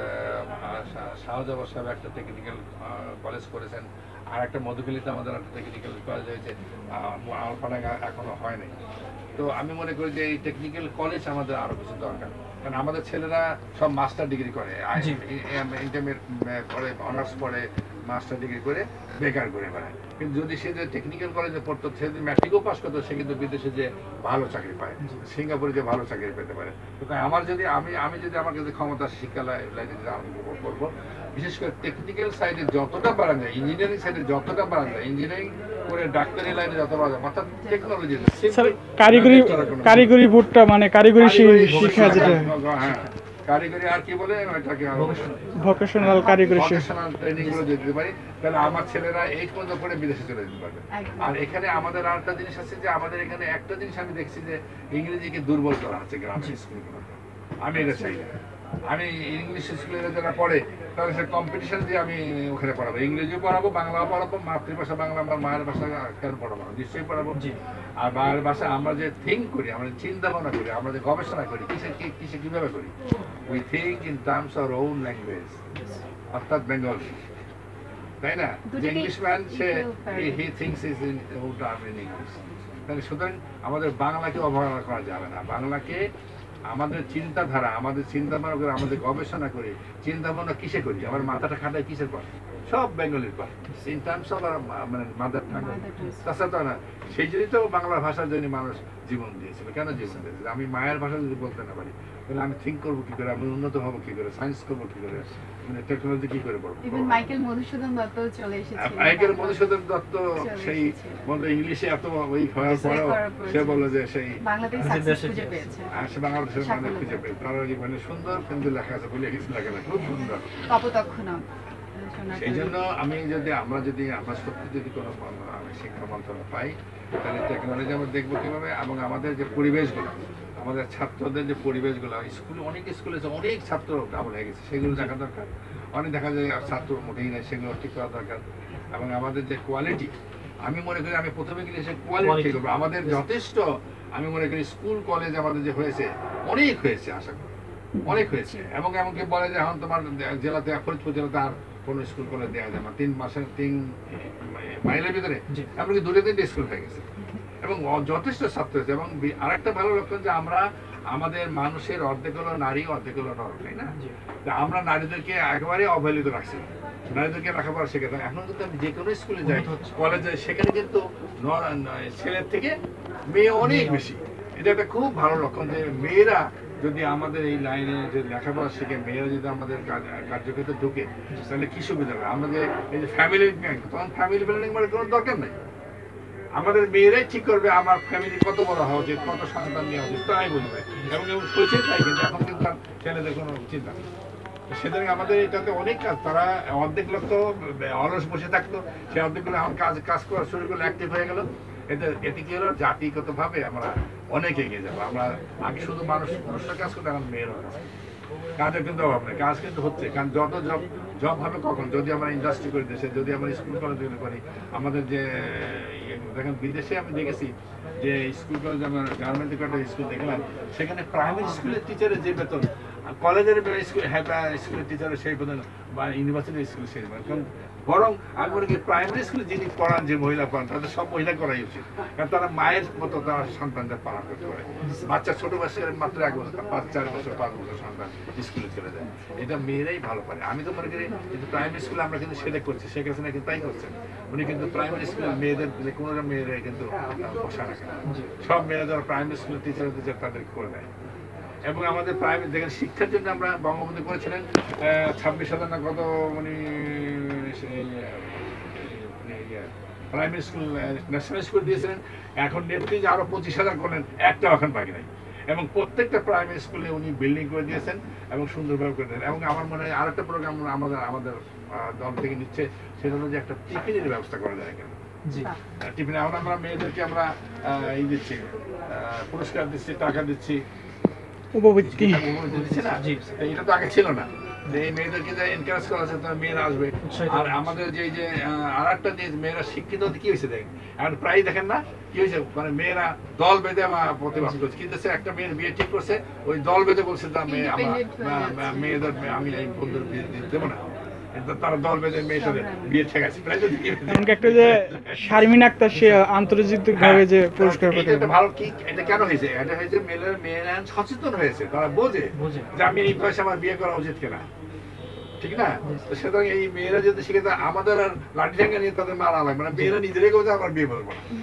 শাহজাহান সাহেব একটা টেকনিক্যাল কলেজ করেছেন, আর একটা মধুখালীতে আমাদের একটা টেকনিক্যাল কলেজ হয়েছে, আলফাডাঙ্গা এখনো হয় নাই। তো আমি মনে করি যে এই টেকনিক্যাল কলেজ আমাদের আরো কিছু দরকার, কারণ আমাদের ছেলেরা সব মাস্টার ডিগ্রি করে, ইন্টারমিডিয়েট পড়ে, অনার্স পড়ে, মাস্টার ডিগ্রি করে বেকার করে বেড়ায়। কিন্তু যদি সে যে টেকনিক্যাল কলেজে পড়তো, সে যদি ম্যাট্রিকও পাস করতো, সে কিন্তু বিদেশে যে ভালো চাকরি পায়, সিঙ্গাপুরে যে ভালো চাকরি পেতে পারে। তো আমার যদি আমি যদি আমার কাছে ক্ষমতা শিক্ষা লাইনে যদি আমি করবো, বিশেষ করে টেকনিক্যাল সাইডে যতটা বাড়া যায়, ইঞ্জিনিয়ারিং সাইডে যতটা বাড়া যায়, ইঞ্জিনিয়ারিং করে ডাক্তারি লাইনে যত বাড়া যায়, অর্থাৎ টেকনোলজি, স্যার কারিগরি বোর্ডটা মানে কারিগরি শিক্ষা যেটা, হ্যাঁ কারিগরি, আর কি বলে ওইটাকে ভোকেশনাল কারিগরি শিক্ষা, ভোকেশনাল ট্রেনিং গুলো দিতে পারি, তাহলে আমার ছেলেরা 8 পর্যন্ত পড়ে বিদেশে চলে যেতে পারবে। আর এখানে আমাদের আরেকটা জিনিস আছে যে আমাদের এখানে একটা জিনিস আমি দেখছি যে ইংরেজিকে দুর্বল করা হচ্ছে গ্রামের স্কুলগুলোতে। আমি এটা চাই না। আমি ইংলিশ স্কুলে যারা পড়ে তাহলে সে কম্পিটিশন দিয়ে আমি ওখানে পড়াবো, ইংরেজিও পড়াবো, বাংলাও পড়াবো, মাতৃভাষা বাংলা, আমার মায়ের ভাষা কেন পড়াবো, নিশ্চয়ই পড়াবো। আর মায়ের ভাষা আমরা যে থিঙ্ক করি, আমরা চিন্তা ভাবনা করি, আমরা যে গবেষণা করি, কিসে কিভাবে করি, we think in terms of own language, অর্থাৎ বেঙ্গলি, তাই না? যে ইংলিশম্যান সে he thinks is in own term in English. তাহলে সুতরাং আমাদের বাংলাকে অবহেলা করা যাবে না। বাংলাকে আমাদের চিন্তাধারা, আমাদের চিন্তাভাবনা করে, আমাদের গবেষণা করে, চিন্তাভাবনা কিসে করি, আমার মাথাটা খাটায় কিসের পর, সব বেঙ্গলির পর, ইন টার্মস অফ মানে মাদার টাং। তাছাড়া তো না, সেই জন্যই তো বাংলা ভাষার জন্য মানুষ জীবন দিয়েছিল। কেন জীবন দিয়েছিল? আমি মায়ের ভাষা যদি বলতে না পারি, তাহলে আমি থিঙ্ক করবো কি করে, আমি উন্নত হবো কি করে, সায়েন্স করবো কি করে, মানে টেকনোলজি কি করে পড়বো। মাইকেল মধুসূদন দত্ত চলে এসেছে। মাইকেল মধুসূদন দত্ত সেই মধ্যে ইংলিশে এত ওই হওয়ার পরেও সে বললো যে সেই বাংলাদেশ সাকসেস খুঁজে পেয়েছে। সে বাংলাদেশের মানে খুঁজে পেয়ে, তার মানে সুন্দর কিন্তু লেখা আছে, বলে কিছু লেখা না, খুব সুন্দর। কপোতাক্ষ নাম। সেই জন্য আমরা সত্যি যদি কোনো শিক্ষা মন্ত্রণালয় পাই, তাহলে টেকনোলজি আমরা দেখবো কিভাবে, এবং আমাদের যে পরিবেশগুলো, আমাদের ছাত্রদের যে পরিবেশগুলো, স্কুলে অনেক স্কুলে অনেক ছাত্র ডাবল হয়ে গেছে, সেগুলো দেখা দরকার। অনেক দেখা যায় ছাত্র মোটেই নেই, সেগুলো ঠিক করা দরকার। এবং আমাদের যে কোয়ালিটি, আমি মনে করি আমি প্রথমে গেলে সে কোয়ালিটি ঠিক করবো। আমাদের যথেষ্ট, আমি মনে করি স্কুল কলেজ আমাদের যে হয়েছে, অনেক হয়েছে, আশা করি অনেক হয়েছে। এবং এমনকি বলে যে এখন তোমার জেলাতে, ফরিদপুর জেলাতে আর কোনো স্কুল কলেজ দেওয়া যায় না, 3 মাইলের ভিতরে এমনকি 2-3 স্কুল হয়ে গেছে। এবং যথেষ্ট ছাত্র হয়েছে। এবং আরেকটা ভালো লক্ষণ যে আমরা আমাদের মানুষের অর্ধেক হলো নারী, অর্ধেক হলো নর, তাই না? আমরা নারীদেরকে একেবারে অবহেলিত রাখছি, নারীদেরকে লেখাপড়া শেখাতে। এখন কিন্তু আমি যে কোনো স্কুলে যাই, কলেজে যাই, সেখানে কিন্তু ছেলের থেকে মেয়ে অনেক বেশি। এটা একটা খুব ভালো লক্ষণ যে মেয়েরা যদি আমাদের এই লাইনে যে লেখাপড়া শিখে, মেয়েরা যদি আমাদের কার্যক্ষেত্রে ঢুকে, তাহলে কি সুবিধা হবে? আমাদের এই যে ফ্যামিলি, তখন ফ্যামিলি প্ল্যানিং মানে কোনো দরকার নেই, আমাদের মেয়েরাই ঠিক করবে আমার ফ্যামিলি কত বড় হওয়া উচিত, কত সন্তান নেওয়া উচিত, তাই বলবে। এবং হয়েছে তাই, কিন্তু এখন কিন্তু ছেলেদের কোনো চিন্তা নেই। সেদিন আমাদের এটাতে অনেক কাজ, তারা অর্ধেক লোক তো অলস বসে থাকতো, সে অর্ধেকগুলো আমার কাজ করা শুরু করলে অ্যাক্টিভ হয়ে গেল। এতে কি হলো, জাতিগতভাবে আমরা অনেক এগিয়ে যাবো। আমরা আগে শুধু মানুষের কাজ করতে, এখন মেয়েরা কাজের কিন্তু অভাব নেই, কাজ কিন্তু হচ্ছে। কারণ যত জব হবে কখন, যদি আমরা ইন্ডাস্ট্রি করি দেশে, যদি আমরা স্কুল কলেজগুলো করি, আমাদের যে দেখেন বিদেশে আমি দেখেছি যে স্কুল কলেজ, আমার গার্মেন্টের একটা স্কুল দেখলাম, সেখানে প্রাইমারি স্কুলের টিচারের যে বেতন, কলেজের স্কুলের টিচারের সেই বেতন, বা ইউনিভার্সিটির স্কুলে সেই বেতন। বরং আমি মনে করি প্রাইমারি স্কুলে যিনি পড়ান, যে মহিলা পড়ান, তাদের সব মহিলা করাই উচিত। কারণ তারা মায়ের মতো তারা সন্তানদের পালন করতে পারে। বাচ্চা ছোট বয়সের মাত্র 1 বছর, 4 বছর 5 বছর সন্তান স্কুলে চলে যায়, এটা মেয়েরাই ভালো পারে। আমি তো মনে করি কিন্তু প্রাইমারি স্কুলে আমরা কিন্তু সেটা করছি, শেখ হাসিনা কিন্তু তাই করছেন। উনি কিন্তু প্রাইমারি স্কুলে মেয়েদের কোনো মেয়েরা কিন্তু বসা রাখে না, সব মেয়েরা যারা প্রাইমারি স্কুলের টিচার তাদের করে দেয়। এবং আমাদের প্রাইমারি দেখেন শিক্ষার জন্য আমরা বঙ্গবন্ধু করেছিলেন 26,000 না কত উনি প্রাইমারি স্কুল, ন্যাশনাল স্কুল দিয়েছিলেন। এখন নেত্রী যে আরো 25,000 করলেন, একটাও এখন বাকি নাই। এবং প্রত্যেকটা প্রাইমারি স্কুলে উনি বিল্ডিং করে দিয়েছেন এবং সুন্দরভাবে করে দিয়েছেন। এবং আমার মনে হয় আরেকটা প্রোগ্রাম আমাদের দল থেকে নিচ্ছে, সেটা হলো যে একটা টিফিনের ব্যবস্থা করা যায় কেন। টিফিনে এখন আমরা মেয়েদেরকে আমরা এই দিচ্ছি, পুরস্কার দিচ্ছি, টাকা দিচ্ছি, উপবৃত্তি দিচ্ছি না, এটা তো আগে ছিল না। এই মেয়েদেরকে যে এনকারেজ করা আছে, তার মেয়েরা আসবে। আর আমাদের যে আর একটা যে মেয়েরা শিক্ষিত হতে কি হয়েছে দেখেন, এখন প্রায় দেখেন না কি হয়েছে, মানে মেয়েরা দল বেঁধে প্রতিবাদ করছে। কিন্তু একটা মেয়ের বিয়ে ঠিক করছে, ওই দল বেঁধে বলছে মেয়েদের আমি এই বন্ধুর বিয়ে দেবো না, তারা দল বেঁধে মেয়েদের বিয়ে ঠেকাচ্ছে। একটা যে শারমিন আক্তার, সে আন্তর্জাতিক ভাবে যে পুরস্কার পেয়েছে, এটা ভালো। কি এটা কেন হয়েছে? এটা হয়েছে মেয়েরা সচেতন হয়েছে, তারা বোঝে যে আমি এই বয়সে আমার বিয়ে করা উচিত কিনা, ঠিক না? সুতরাং এই মেয়েরা যদি শিখে, আমাদের আর লাঠি ঠেঙ্গা নিয়ে তাদের মারা লাগবে না, মেয়েরা নিজেরাই বলছে আমার বিয়ে করবো না।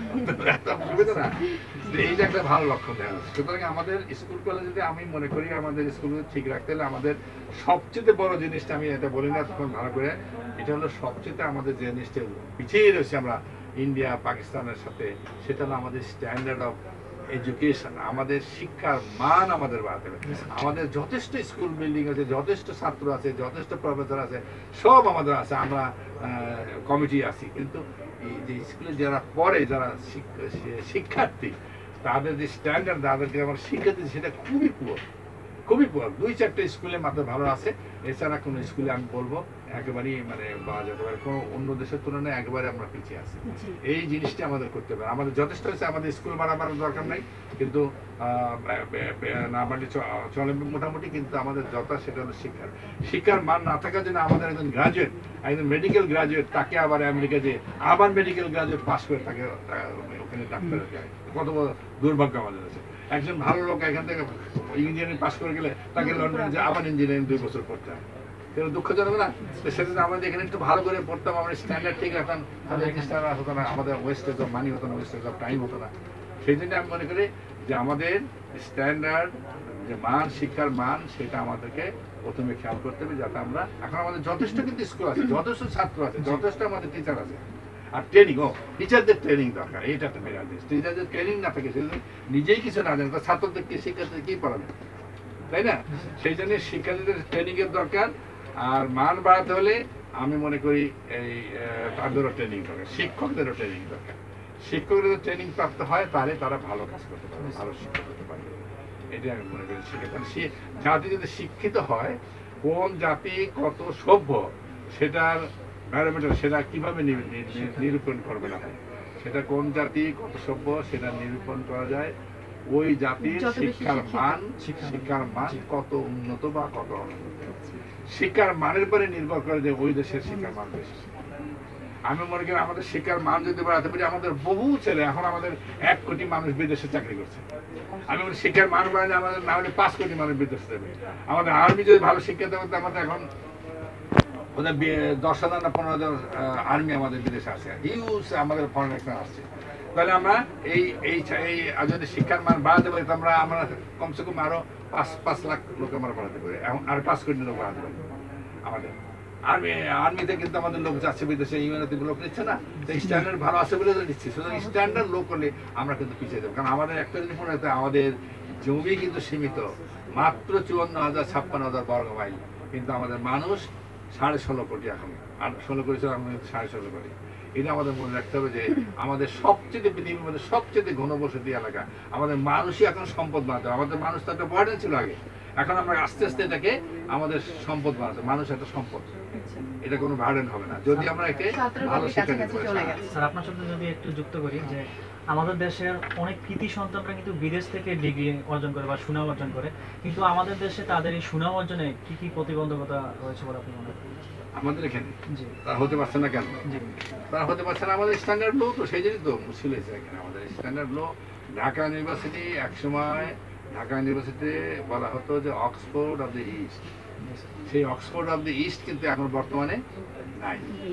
এইটা একটা ভালো লক্ষণ দেখা যাচ্ছে। সুতরাং আমাদের স্কুল কলেজে আমি মনে করি আমাদের স্কুলগুলো ঠিক রাখতে হলে আমাদের সবচেয়ে বড় জিনিসটা, আমি এটা বলি না তখন ভালো করে, এটা হলো সবচেয়ে আমাদের যে জিনিসটা পিছিয়ে রয়েছে আমরা ইন্ডিয়া পাকিস্তানের সাথে, সেটা হলো আমাদের স্ট্যান্ডার্ড অফ এডুকেশন, আমাদের শিক্ষার মান আমাদের বাড়াতে হবে। আমাদের যথেষ্ট স্কুল বিল্ডিং আছে, যথেষ্ট ছাত্র আছে, যথেষ্ট প্রফেসর আছে, সব আমাদের আছে, আমরা কমিটি আছি। কিন্তু এই যে স্কুলে যারা পড়ে, যারা শিক্ষার্থী, তাদের যে স্ট্যান্ডার্ড, তাদেরকে আমরা শিক্ষা দিচ্ছি, সেটা খুবই পুয়ার, খুবই পুয়ার। 2-4টা স্কুলে মাত্র ভালো আছে, এছাড়া কোনো স্কুলে আমি বলবো একেবারেই মানে বলা যেতে পারে কোনো অন্য দেশের তুলনায় একেবারে আমরা পিছিয়ে আছি। এই জিনিসটা আমাদের করতে হবে। আমাদের যথেষ্ট হয়েছে, আমাদের স্কুল বাড়াবার দরকার নাই, কিন্তু না বাড়লে চলে মোটামুটি। কিন্তু আমাদের যথা সেটা হলো শিক্ষার মান না থাকার জন্য আমাদের একজন গ্রাজুয়েট, একজন মেডিকেল গ্রাজুয়েট, তাকে আবার আমেরিকা যে আবার মেডিকেল গ্রাজুয়েট পাস করে তাকে ওখানে ডাক্তার যায়, কত বড় দুর্ভাগ্য আমাদের আছে। একজন ভালো লোক এখান থেকে ইঞ্জিনিয়ারিং পাস করে গেলে তাকে লন্ডনে যে আবার ইঞ্জিনিয়ারিং 2 বছর পড়তে হয়, সেটা দুঃখজনক না? সেটা আমাদের এখানে একটু ভালো করে পড়তাম, আমরা স্ট্যান্ডার্ড ঠিক রাখতাম, তাদের স্ট্যান্ডার্ড হতো না, আমাদের ওয়েস্টেজ অফ মানি হতো না, ওয়েস্টেজ অফ টাইম হতো না। সেই জন্য আমি মনে করি যে আমাদের স্ট্যান্ডার্ড যে মান, শিক্ষার মান, সেটা আমাদেরকে প্রথমে খেয়াল করতে হবে, যাতে আমরা এখন আমাদের যথেষ্ট কিন্তু স্কুল আছে, যথেষ্ট ছাত্র আছে, যথেষ্ট আমাদের টিচার আছে। আর ট্রেনিং, টিচারদের ট্রেনিং দরকার, এইটা তো মেয়েরা দেশ। টিচারদের ট্রেনিং না থাকে, সেজন্য নিজেই কিছু না জানে, ছাত্রদেরকে শিক্ষার্থীদের কি পড়াবে, তাই না? সেই জন্য শিক্ষার্থীদের ট্রেনিং এর দরকার। আর মান বাড়াতে হলে আমি মনে করি এই তাদেরও ট্রেনিং দরকার, শিক্ষকদেরও ট্রেনিং দরকার। শিক্ষকদের ট্রেনিং প্রাপ্ত হয়, তাহলে তারা ভালো কাজ করতে পারবে, ভালো শিক্ষা করতে পারবে। এটা আমি মনে করি জাতি যদি শিক্ষিত হয়, কোন জাতি কত সভ্য সেটার ব্যারোমিটার, সেটা কিভাবে নিরূপণ করবে না, সেটা কোন জাতি কত সভ্য সেটা নিরূপণ করা যায় ওই জাতির শিক্ষার মান কত উন্নত বা কত অনুন্নত। শিক্ষার মানের পরে নির্ভর করে যে ওই দেশের শিক্ষার মান বেশি। আমি মনে করি আমাদের শিক্ষার মান যদি বাড়াতে পারি, আমাদের বহু ছেলে, এখন আমাদের 1 কোটি মানুষ বিদেশে চাকরি করছে। আমি বলি শিক্ষার মান বাড়ালে আমাদের না হলে 5 কোটি মানুষ বিদেশে যাবে। আমাদের আর্মি যদি ভালো শিক্ষা দেবে, আমাদের এখন ওদের 10,000 না 15,000 আর্মি আমাদের বিদেশে আছে, হিউজ আমাদের ফরেন এক্সচেঞ্জ আসছে। তাহলে আমরা এই এই এই যদি শিক্ষার মান বাড়াতে পারি, আমরা কমসে কম আরো 5 লাখ লোক আমরা বাড়াতে পারি, এখন আর 5 কোটি লোক বাড়াতে পারি। আমাদের আর্মিতে কিন্তু আমাদের লোক যাচ্ছে বিদেশে, ইউএনএতে লোক নিচ্ছে না, স্ট্যান্ডার্ড ভালো আছে বলে নিচ্ছে। সুতরাং স্ট্যান্ডার্ড লোক করলে আমরা কিন্তু পিছিয়ে যাবো। কারণ আমাদের একটা জিনিস মনে রাখতে, আমাদের জমি কিন্তু সীমিত, মাত্র 54,000-56,000 বর্গ মাইল, কিন্তু আমাদের মানুষ 16.5 কোটি, এখন 16 কোটি, 16.5 কোটি। এটা আমাদের মনে রাখতে হবে যে আমাদের সবচেয়ে পৃথিবীর মধ্যে সবচেয়ে ঘনবসতি এলাকা, আমাদের মানুষই এখন সম্পদ বানাতে হবে। আমাদের মানুষ তো একটা বার্ডেন ছিল আগে, এখন আমরা আস্তে আস্তে এটাকে আমাদের সম্পদ বানাতে, মানুষ একটা সম্পদ, এটা কোনো বার্ডেন হবে না যদি আমরা একে ভালো শিক্ষা দিতে পারি। স্যার, আপনার সাথে যদি একটু যুক্ত করি, যে আমাদের দেশের অনেক কৃতি সন্তানরা কিন্তু বিদেশ থেকে ডিগ্রি অর্জন করে বা সুনাম অর্জন করে, কিন্তু আমাদের দেশে তাদের এই সুনাম অর্জনে কি কি প্রতিবন্ধকতা রয়েছে বলে আপনি মনে করেন? আমাদের এখানে জি তারা হতে পারছে না কেন? জি তারা হতে পারছে না, আমাদের স্ট্যান্ডার্ড লো তো সেই জন্যই তো মুশকিল হয়েছে এখানে। আমাদের স্ট্যান্ডার্ড লো, ঢাকা ইউনিভার্সিটি একসময়, ঢাকা ইউনিভার্সিটিতে বলা হতো যে অক্সফোর্ড অফ দ্য ইস্ট, সেই অক্সফোর্ড অফ দ্য ইস্ট কিন্তু এখন বর্তমানে নাই।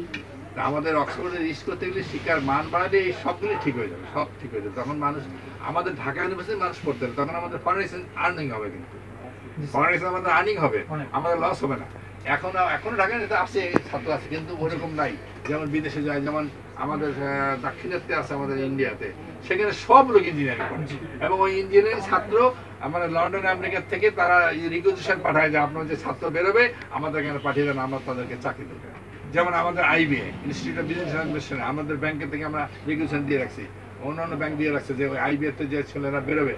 তা আমাদের অক্সফোর্ডের ইস্ট করতে গেলে শিক্ষার মান বাড়ালে এই সবগুলি ঠিক হয়ে যাবে, সব ঠিক হয়ে যাবে। তখন মানুষ, আমাদের ঢাকা ইউনিভার্সিটির মানুষ পড়তে হবে, তখন আমাদের ফরেন এক্সচেঞ্জ আর্নিং হবে, কিন্তু ফরেন এক্সচেঞ্জ আমাদের আর্নিং হবে, আমাদের লস হবে না। এখনো ঢাকায় এটা আছে, ছাত্র আছে, কিন্তু ওরকম নাই যেমন বিদেশে যায়। যেমন আমাদের দাক্ষিণাত্যে আছে, আমাদের ইন্ডিয়াতে, সেখানে সব লোক ইঞ্জিনিয়ারিং করে, এবং ওই ইঞ্জিনিয়ারিং ছাত্র আমাদের লন্ডন আমেরিকার থেকে তারা রিকুইজিশন পাঠায় যে আপনার যে ছাত্র বেরোবে আমাদের এখানে পাঠিয়ে দেন, আমরা তাদেরকে চাকরি দেবো। যেমন আমাদের IBA, institute of business administration, আমাদের ব্যাংকের থেকে আমরা রিকুইজিশন দিয়ে রাখছি, অন্যান্য ব্যাংক দিয়ে রাখছে যে ওই আইবিএতে যে ছেলেরা বেরোবে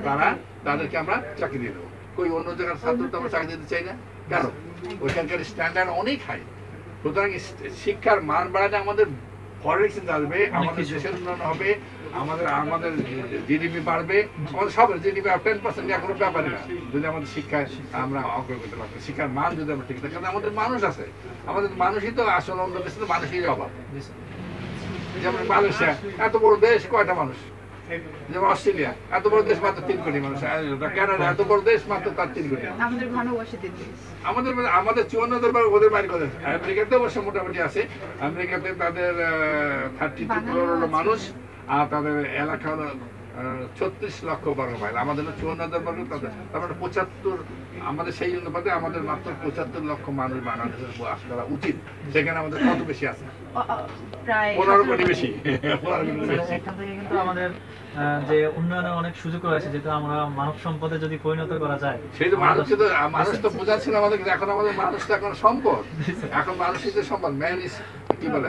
তাদেরকে আমরা চাকরি দিয়ে দেবো। কই অন্য জায়গার ছাত্র তো আমরা চাকরি দিতে চাই না, কেন? ওইখানকার স্ট্যান্ডার্ড অনেক হাই। সুতরাং শিক্ষার মান বাড়ালে আমাদের ফরেন এক্সচেঞ্জ আসবে, আমাদের দেশের উন্নয়ন হবে, আমাদের জিডিপি বাড়বে, আমাদের সব জিডিপি 10% এখনো ব্যাপারে না যদি আমাদের শিক্ষায় আমরা অগ্রগতি লাভ করি। শিক্ষার মান যদি আমরা ঠিক থাকি, কারণ আমাদের মানুষ আছে, আমাদের মানুষই তো আসল, অন্য দেশে তো মানুষেরই অভাব। যেমন মালয়েশিয়া এত বড় দেশ, কয়টা মানুষ? যেমন অস্ট্রেলিয়া এত বড় দেশ, মাত্র 3 কোটি মানুষ। কানাডা এত বড় দেশ, মাত্র তার 3 কোটি। আমাদের 54 বার ওদের বাইরে করে। আমেরিকাতে অবশ্য মোটামুটি আছে, আমেরিকাতে তাদের 32 করোড় মানুষ, আর তাদের এলাকা হলো 36 লক্ষ বর্গ মাইল। আমাদের 54,000 বর্গ, তারপরে 75, আমাদের সেই অনুপাতে আমাদের মাত্র 75 লক্ষ মানুষ বাংলাদেশের বাস করা উচিত। সেখানে আমাদের কত বেশি আছে? প্রায় 15 কোটি বেশি। এখান থেকে কিন্তু আমাদের যে উন্নয়নের অনেক সুযোগ রয়েছে, যেটা আমরা মানব সম্পদে যদি পরিণত করা যায়। সেই তো মানুষ তো বোঝাচ্ছিল আমাদের, এখন আমাদের মানুষ তো এখন সম্পদ, এখন মানুষই তো সম্পদ। ম্যান ইজ কি বলে,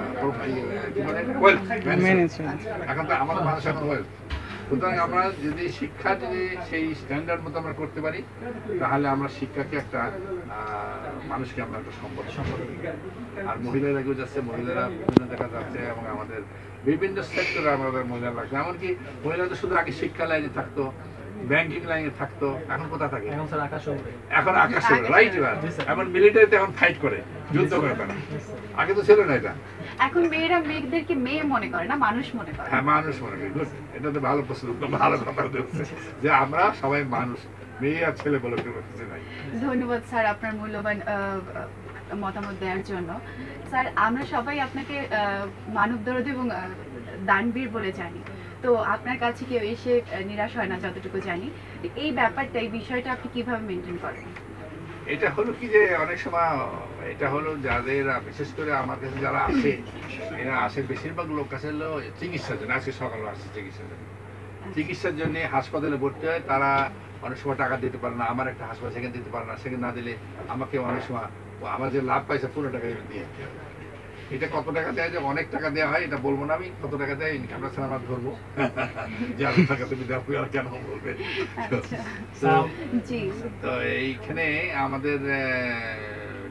এখন তো আমাদের মানুষ এখন ওয়েলথ। সুতরাং আমরা যদি শিক্ষা যদি সেই স্ট্যান্ডার্ড মতো আমরা করতে পারি, তাহলে আমরা শিক্ষাকে একটা মানুষকে আমরা একটা সম্পদ। আর মহিলারা এগিয়ে যাচ্ছে, মহিলারা বিভিন্ন জায়গায় যাচ্ছে, এবং আমাদের বিভিন্ন সেক্টরে আমাদের মহিলা লাগছে। এমনকি মহিলাদের শুধু আগে শিক্ষা লাইনে থাকতো, ব্যাংকিং লাইনে থাকতো, এখন কোথা থাকে? এখন আকাশে রাইট। এখন মিলিটারিতে এখন ফাইট করে, যুদ্ধ করে তারা, আগে তো ছিল না এটা। এখন মেয়েরা মেয়েদেরকে মেয়ে মনে করে না, মানুষ মনে করে। হ্যাঁ, মানুষ মনে করি। গুড, এটা তো ভালো প্রশ্ন, ভালো কথা বলছে যে আমরা সবাই মানুষ, মেয়ে আর ছেলে বলে কোনো কিছু নাই। ধন্যবাদ স্যার আপনার মূল্যবান মতামত দেওয়ার জন্য। স্যার, আমরা সবাই আপনাকে মানবদরদী এবং দানবীর বলে জানি, তো আপনার কাছে কেউ এসে নিরাশ হয় না যতটুকু জানি। এই ব্যাপারটা, এই বিষয়টা আপনি কিভাবে মেনটেন করেন? এটা হলো কি যে অনেক সময় এটা হলো যাদের, বিশেষ করে আমার কাছে যারা আসে, এরা আসে বেশিরভাগ লোক কাছে হলো চিকিৎসার জন্য। আজকে সকালে আসছে চিকিৎসার জন্য হাসপাতালে ভর্তি হয়। তারা অনেক সময় টাকা দিতে পারে না, আমার একটা হাসপাতাল সেখানে দিতে পারে না, সেখানে না দিলে আমাকে অনেক সময় আমার যে লাভ পাইছে পুরো টাকা দিয়ে। এটা কত টাকা দেয়, যে অনেক টাকা দেওয়া হয়, এটা বলবো না আমি কত টাকা দেয়, ইনকাম ট্যাক্স আমার ধরবো, যে এত টাকা তুমি দেওয়া কেন বলবে। তো এইখানে আমাদের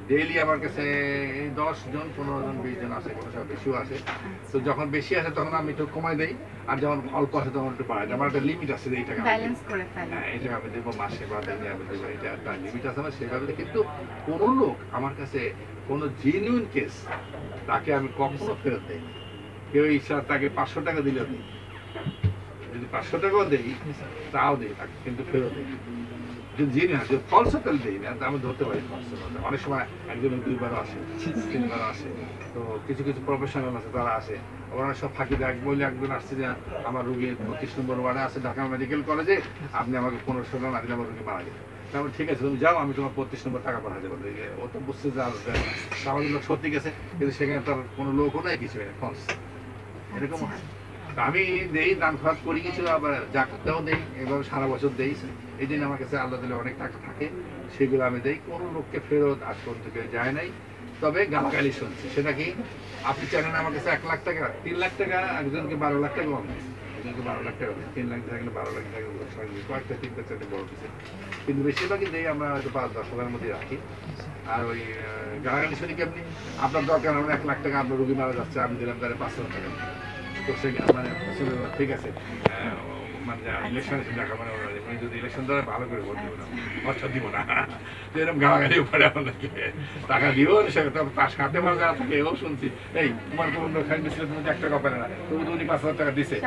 ডেইলি আমার কাছে 10 জন 15 জন 20 জন আসে, কোনো সময় বেশিও আসে। তো যখন বেশি আসে তখন আমি একটু কমাই দেই, আর যখন অল্প আসে তখন একটু বাড়াই দেই। আমার একটা লিমিট আছে যে এই টাকা ব্যালেন্স করে ফেলেন। হ্যাঁ, এটা আমি দেবো মাসে বা দিনে আমি দেবো, এটা একটা লিমিট আছে আমার সেভাবে। কিন্তু কোনো লোক আমার কাছে কোনো জেনুইন কেস তাকে আমি কখনো ফেরত দেই না। কেউ ইচ্ছা তাকে 500 টাকা দিলেও দিই, যদি 500 টাকাও দেই তাও দিই তাকে, কিন্তু ফেরত দিই না। যদি জেনুইন হয়, যদি ফলস হোটেল দিই না, আমি ধরতে পারি ফলস হোটেল। অনেক সময় একজন 2বারও আসে, 3বারও আসে। তো কিছু কিছু প্রফেশনাল আছে তারা আসে, ওরা সব ফাঁকি দেয়। বলে একজন আসছে যে আমার রুগী 25 নম্বর ওয়ার্ডে আছে ঢাকা মেডিকেল কলেজে, আপনি আমাকে 1500 টাকা না দিলে আমার রুগী মারা যাবে। তারপর ঠিক আছে তুমি যাও, আমি তোমার 25 নম্বর টাকা পাঠা দেবো। ও তো বুঝছে যে আমাদের লোক সত্যি গেছে, কিন্তু সেখানে তার কোনো লোকও নাই, কিছু নেই, ফলস। এরকম হয়। তা আমি দেই, দান খরচ করি কিছু, আবার জাকাতটাও দেই, এভাবে সারা বছর দেই। এই জন্য আমার কাছে আল্লাহ দিলে অনেক টাকা থাকে, সেগুলো আমি দেই। কোনো লোককে ফেরত আজ পর্যন্ত কেউ যায় নাই। তবে গালাগালি শুনছি, সেটা কি আপনি জানেন আমার কাছে 1 লাখ টাকা, 3 লাখ টাকা, একজনকে 12 লাখ টাকা কম দেয়, একজনকে 12 লাখ টাকা দেয়, 3 লাখ থাকলে 12 লাখ টাকা কয়েকটা 3টা 4টা বড় কিছু। কিন্তু বেশিরভাগই দেই আমরা হয়তো 5-10 হাজারের মধ্যে রাখি। আর ওই গালাগালি শুনি কেমনি, আপনার দরকার আমার 1 লাখ টাকা, আপনার রোগী মারা যাচ্ছে, আমি দিলাম তাহলে 500 টাকা। তো সে মানে ঠিক আছে, মানে ইলেকশন দেখা মানে যদি ইলেকশন দ্বারা ভালো করে ভোট দিব না, অর্থ দিব না, তো এরকম গালাগালি উপরে আপনাকে টাকা দিব, তার সাথে আমার যারা থাকে এও শুনছি, এই তোমার কোনো খাই দিচ্ছিল, তুমি 1 টাকা পেলে না, তবু তো উনি 5,000 টাকা দিচ্ছে,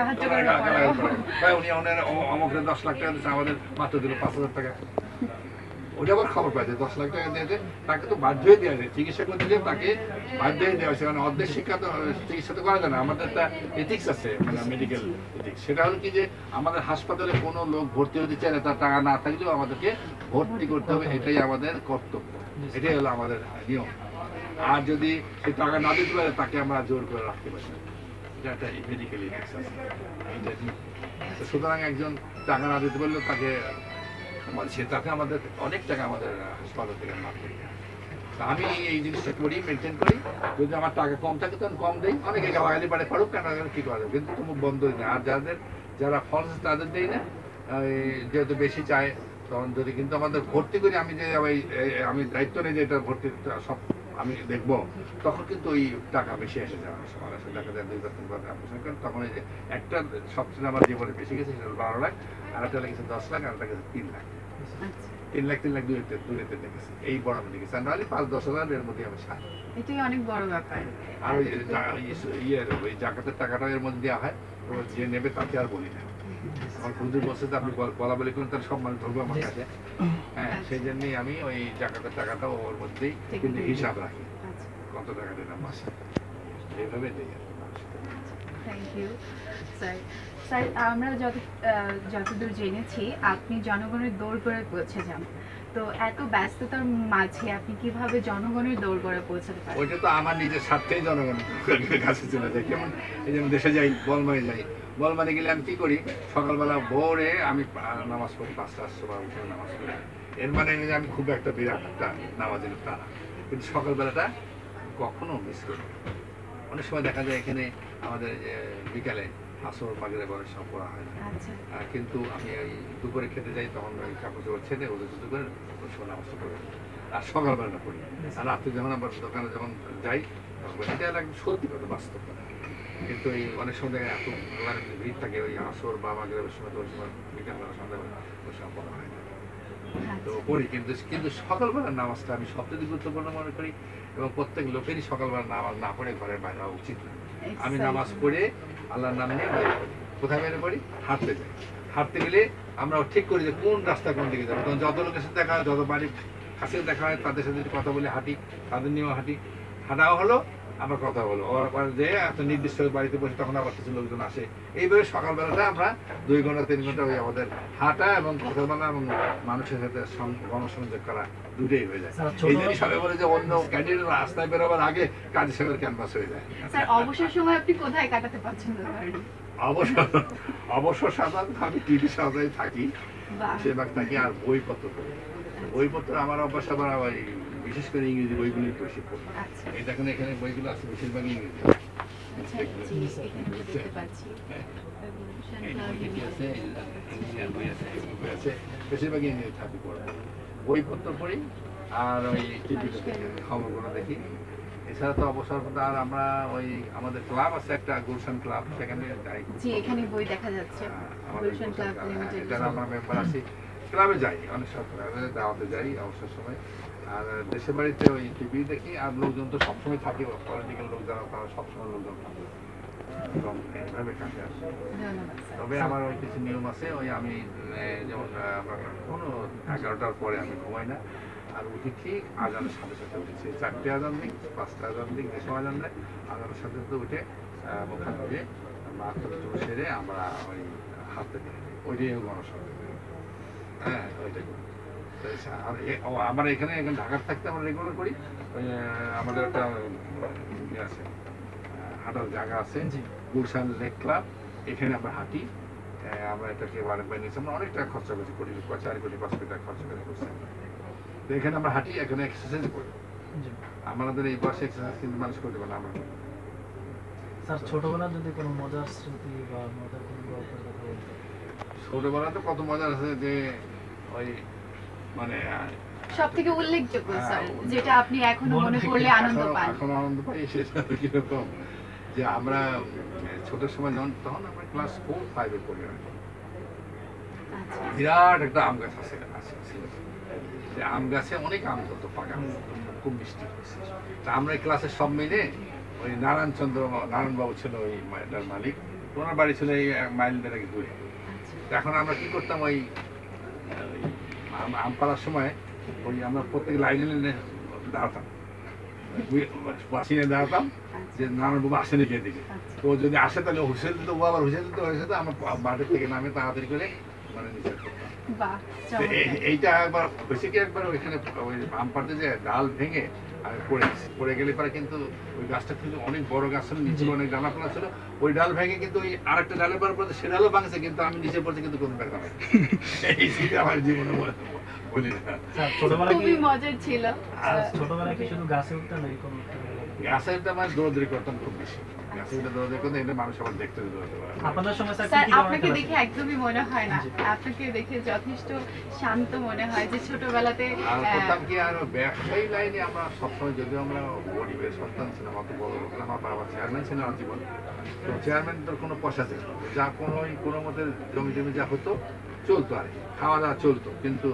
উনি আমাদের 10 লাখ টাকা দিচ্ছে, আমাদের মাত্র দিল 5,000 টাকা। ওটা আবার খবর পাইছে 10 লাখ টাকা দিয়েছে, তাকে তো বাধ্য হয়ে দেওয়া যায়, চিকিৎসা করতে গিয়ে তাকে বাধ্য হয়ে দেওয়া হয়েছে। মানে অর্ধেক শিক্ষা তো চিকিৎসা তো করা যায় না, আমাদের একটা এথিক্স আছে, মানে মেডিকেল এথিক্স। সেটা হলো কি যে আমাদের হাসপাতালে কোনো লোক ভর্তি হতে চায় না, তার টাকা না থাকলেও আমাদেরকে ভর্তি করতে হবে, এটাই আমাদের কর্তব্য, এটাই হলো আমাদের নিয়ম। আর যদি সে টাকা না দিতে পারে তাকে আমরা জোর করে রাখতে পারি, এটা একটা মেডিকেল এথিক্স আছে। সুতরাং একজন টাকা না দিতে পারলেও তাকে সেটাকে আমাদের অনেক টাকা আমাদের হাসপাতাল থেকে মাফ করি। আমি এই জিনিসটা করি, মেনটেন করি। যদি আমার টাকা কম থাকে তখন কম দেই, অনেকে গালাগালি পারে পারুক, কেন কি করা যাবে, কিন্তু তুমি বন্ধ দিই না। আর যারা ফলস তাদের দেই না, যেহেতু বেশি চায় তখন যদি, কিন্তু আমাদের ভর্তি করি, আমি যে আমি দায়িত্ব নেই যে এটা ভর্তি সব আমি দেখবো, তখন কিন্তু ওই টাকা বেশি এসে যায়। সবার আসে দেখা যায় 2-3 অপারেশন করেন, তখন এই যে একটা সবচেয়ে আমার জীবনে বেশি গেছে সেটা 12 লাখ, আর একটা লেগেছে 10 লাখ, আর একটা গেছে 3 লাখ। 3 লাখ দূরেতে দেখেছি, এই বড় আমি দেখেছি। আর নাহলে 5-10 হাজারের মধ্যে আমি সাই। এটাই অনেক বড় ব্যাপার। আর ওই জাকাতের টাকাটা এর মধ্যে দেওয়া হয়, যে নেবে তাকে আর বলি না। আমার হুজুর বলছে যে আপনি বলা বলি করুন, তার সব মানুষ ধরবো আমার কাছে। হ্যাঁ, সেই জন্যই আমি ওই জাকাতের টাকাটা ওর মধ্যেই কিন্তু হিসাব রাখি, কত টাকা দিলাম মাসে, এইভাবে দিই। Thank you sir. স্যার, আমরা যতদূর জেনেছি আপনি জনগণের দৌড় করে পৌঁছে যান, তো এত ব্যস্ততার মাঝে আপনি কিভাবে জনগণের দৌড় করে পৌঁছাতে পারেন? ওইটা তো আমার নিজের স্বার্থেই জনগণের কাছে চলে যায়। যেমন এই জন্য দেশে যাই, বলমারি যাই, বলমারি গেলে আমি কি করি, সকালবেলা ভোরে আমি নামাজ পড়ি, 5টার সময় উঠে নামাজ পড়ি। এর মানে যে আমি খুব একটা বিরাট একটা নামাজের তা না, কিন্তু সকালবেলাটা কখনো মিস করি। অনেক সময় দেখা যায় এখানে আমাদের বিকালে আসর মাগরিব সব পড়া হয় না, কিন্তু আমি ওই দুপুরে খেতে যাই, তখন ওই কাপড় চোপড় ছেড়ে ওদের দুটো করে ওই সময় নামাজটা পড়ি, আর সকালবেলাটা পড়ি। আর রাত্রে যখন আবার দোকানে যখন যাই তখন এটা একদম সত্যি কথা, বাস্তব কথা। কিন্তু এই অনেক সময় এত ভিড় থাকে, ওই আসর বা মাগরিবের সময়, ওই সময় বিকালবেলা সন্ধ্যাবেলা ওই সময় পড়া হয় না, তো পড়ি। কিন্তু সকালবেলার নামাজটা আমি সবচেয়ে গুরুত্বপূর্ণ মনে করি, এবং প্রত্যেক লোকেরই সকালবেলা নামাজ না পড়ে ঘরের বাইরে হওয়া উচিত না। আমি নামাজ পড়ে আল্লাহর নাম নিয়ে বের করি। কোথায় বের করি? হাঁটতে যাই। হাঁটতে গেলে আমরা ঠিক করি যে কোন রাস্তা কোন দিকে যাবো। তখন যত লোকের সাথে দেখা হয়, যত বাড়ির কাছে দেখা হয়, তাদের সাথে যদি কথা বলে হাঁটি, তাদের নিয়েও হাঁটি, হাঁটাও হলো, আবার কথা বলো, আবার যে একটা নির্দিষ্ট বাড়িতে বসে তখন আবার কিছু লোকজন আসে। এইভাবে সকালবেলাটা আমরা 2 ঘন্টা 3 ঘন্টা ওই আমাদের হাঁটা এবং কথা বলা এবং মানুষের সাথে গণসংযোগ করা দুটোই হয়ে যায়। এই জন্য সবাই বলে যে অন্য ক্যান্ডিডেট রাস্তায় বেরোবার আগে কাজী সাহেবের ক্যানভাস হয়ে যায়। স্যার, অবসর সময় আপনি কোথায় কাটাতে পছন্দ করেন? অবসর সাধারণত আমি টিভি সাজাই থাকি, বেশিরভাগ থাকি, আর বইপত্র পড়ি। বইপত্র আমার অভ্যাস, আবার ওই বিশেষ করে ইংরেজি বইগুলি বেশি পড়ি। এই দেখুন এখানে বইগুলো আছে বেশিরভাগ ইংরেজি। বেশিরভাগ ইংরেজি থাকি পড়বো, বইপত্র পড়ি, আর ওই টিভিতে খবরগুলো দেখি। এছাড়া তো অবসর কথা আর আমরা ওই আমাদের ক্লাব আছে একটা, গুলশান ক্লাব, সেখানে যাই। জি, এখানে বই দেখা যাচ্ছে আমাদের গুলশান ক্লাব লিমিটেড। যারা আমরা মেম্বার আছি ক্লাবে যাই, অনেক সরকার দাওয়াতে যাই অবসর সময়। আর দেশের বাড়িতে ওই টিভি দেখি। আর লোকজন তো সবসময় থাকে, পলিটিক্যাল লোক যারা তারা সবসময় লোকজন থাকে এবং এইভাবে কাজে আসে। ধন্যবাদ স্যার। তবে আমার ওই কিছু নিয়ম আছে, ওই আমি যেমন কোনো 11টার পরে আমি ঘুমাই না। আর উঠি ঠিক আজানের সাথে সাথে উঠেছি, 4টে আজান দিই, 5টা আজান দিই, যে সময় আজান দেয় আজানের সাথে সাথে উঠে মুখ হাত ধুয়ে মাথা চুল সেরে আমরা ওই হাতে দিই, ওইটাই গণসংযোগ। হ্যাঁ, ওইটাই করি। আর আমার এখানে ঢাকার থাকতে আমরা রেগুলার করি। ওই আমাদের একটা ইয়ে আছে, হাঁটার জায়গা আছে, গুলশান লেক ক্লাব, এখানে আমরা হাঁটি। আমরা এটাকে বাড়ি নিয়েছি, আমরা অনেক টাকা খরচা করছি, 4 কোটি 5 কোটি টাকা খরচা করে করছি। তো এখানে আমরা হাঁটি, এখানে এক্সারসাইজ করি। আমাদের এই বয়সে এক্সারসাইজ কিন্তু মানুষ করতে পারে না, আমরা করি। স্যার ছোটবেলার যদি কোনো মজার স্মৃতি বা মজার কোনো গল্পের কথা বলতে। ছোটবেলাতে কত মজার আছে যে ওই মানে সব থেকে উল্লেখযোগ্য স্যার, যেটা আপনি এখনো মনে করলে আনন্দ পান। এখন আনন্দ পাই সেটা কিরকম যে আমরা ছোট সময় যখন, তখন আমরা ক্লাস 4-5 পড়ি। আচ্ছা। বিরাট একটা আম গাছ আছে, যে আম গাছে অনেক আম ধরতো, পাকা খুব মিষ্টি। তা আমরা এই ক্লাসের সব মিলে ওই নারায়ণবাবু ছিল ওই এটার মালিক, ওনার বাড়ি ছিল এই মাইল দেড়েক দূরে। এখন আমরা কি করতাম, ওই আম পাড়ার সময় ওই আমরা প্রত্যেক লাইনে লাইনে দাঁড়াতাম, বাসিনে দাঁড়াতাম যে নারায়ণবাবু আসেনি কে দিকে। তো যদি আসে তাহলে হুসেন দিত, ও আবার হুসেন দিত, হয়েছে তো আমরা মাঠের থেকে নামে তাড়াতাড়ি করে মানে নিচে করতাম। এইটা একবার হয়েছে কি, একবার ওইখানে ওই আম পাড়তে যে ডাল ভেঙে আর পড়ে গেলে পরে কিন্তু ওই গাছটা কিন্তু অনেক বড় গাছ ছিল, নিচে অনেক ডানাপালা ছিল, ওই ডাল ভেঙে কিন্তু ওই আরেকটা ডালের পর সে ডালও ভাঙছে, কিন্তু আমি নিচে পড়ছি কিন্তু কোনো ব্যাপার নাই। এই স্মৃতি আমার জীবনে বলি না। খুবই মজার ছিল। ছোটবেলায় কি শুধু গাছে উঠতেন নাকি কোনো গাছে উঠতে আমার দৌড়াদৌড়ি করতাম খুব বেশি, গাছে উঠে দৌড়াদৌড়ি করতে এটা মানুষ আবার দেখতে দৌড়াতে পারে। আপনাদের সময় স্যার স্যার কি ধরনের আপনাকে খেলা দেখে একদমই মনে হয় না, আপনাকে দেখে যথেষ্ট শান্ত মনে হয় যে ছোটবেলাতে। আর করতাম কি, আর ব্যবসায়ী লাইনে আমরা সবসময়, যদিও আমরা গরিবের সন্তান ছিলাম, অত বড় লোক না, আমার বাবা চেয়ারম্যান ছিলেন আজীবন। তো চেয়ারম্যানদের কোনো পয়সা ছিল না, যা কোনো মতে জমি যা হতো চলতো, আর কি খাওয়া দাওয়া চলতো। কিন্তু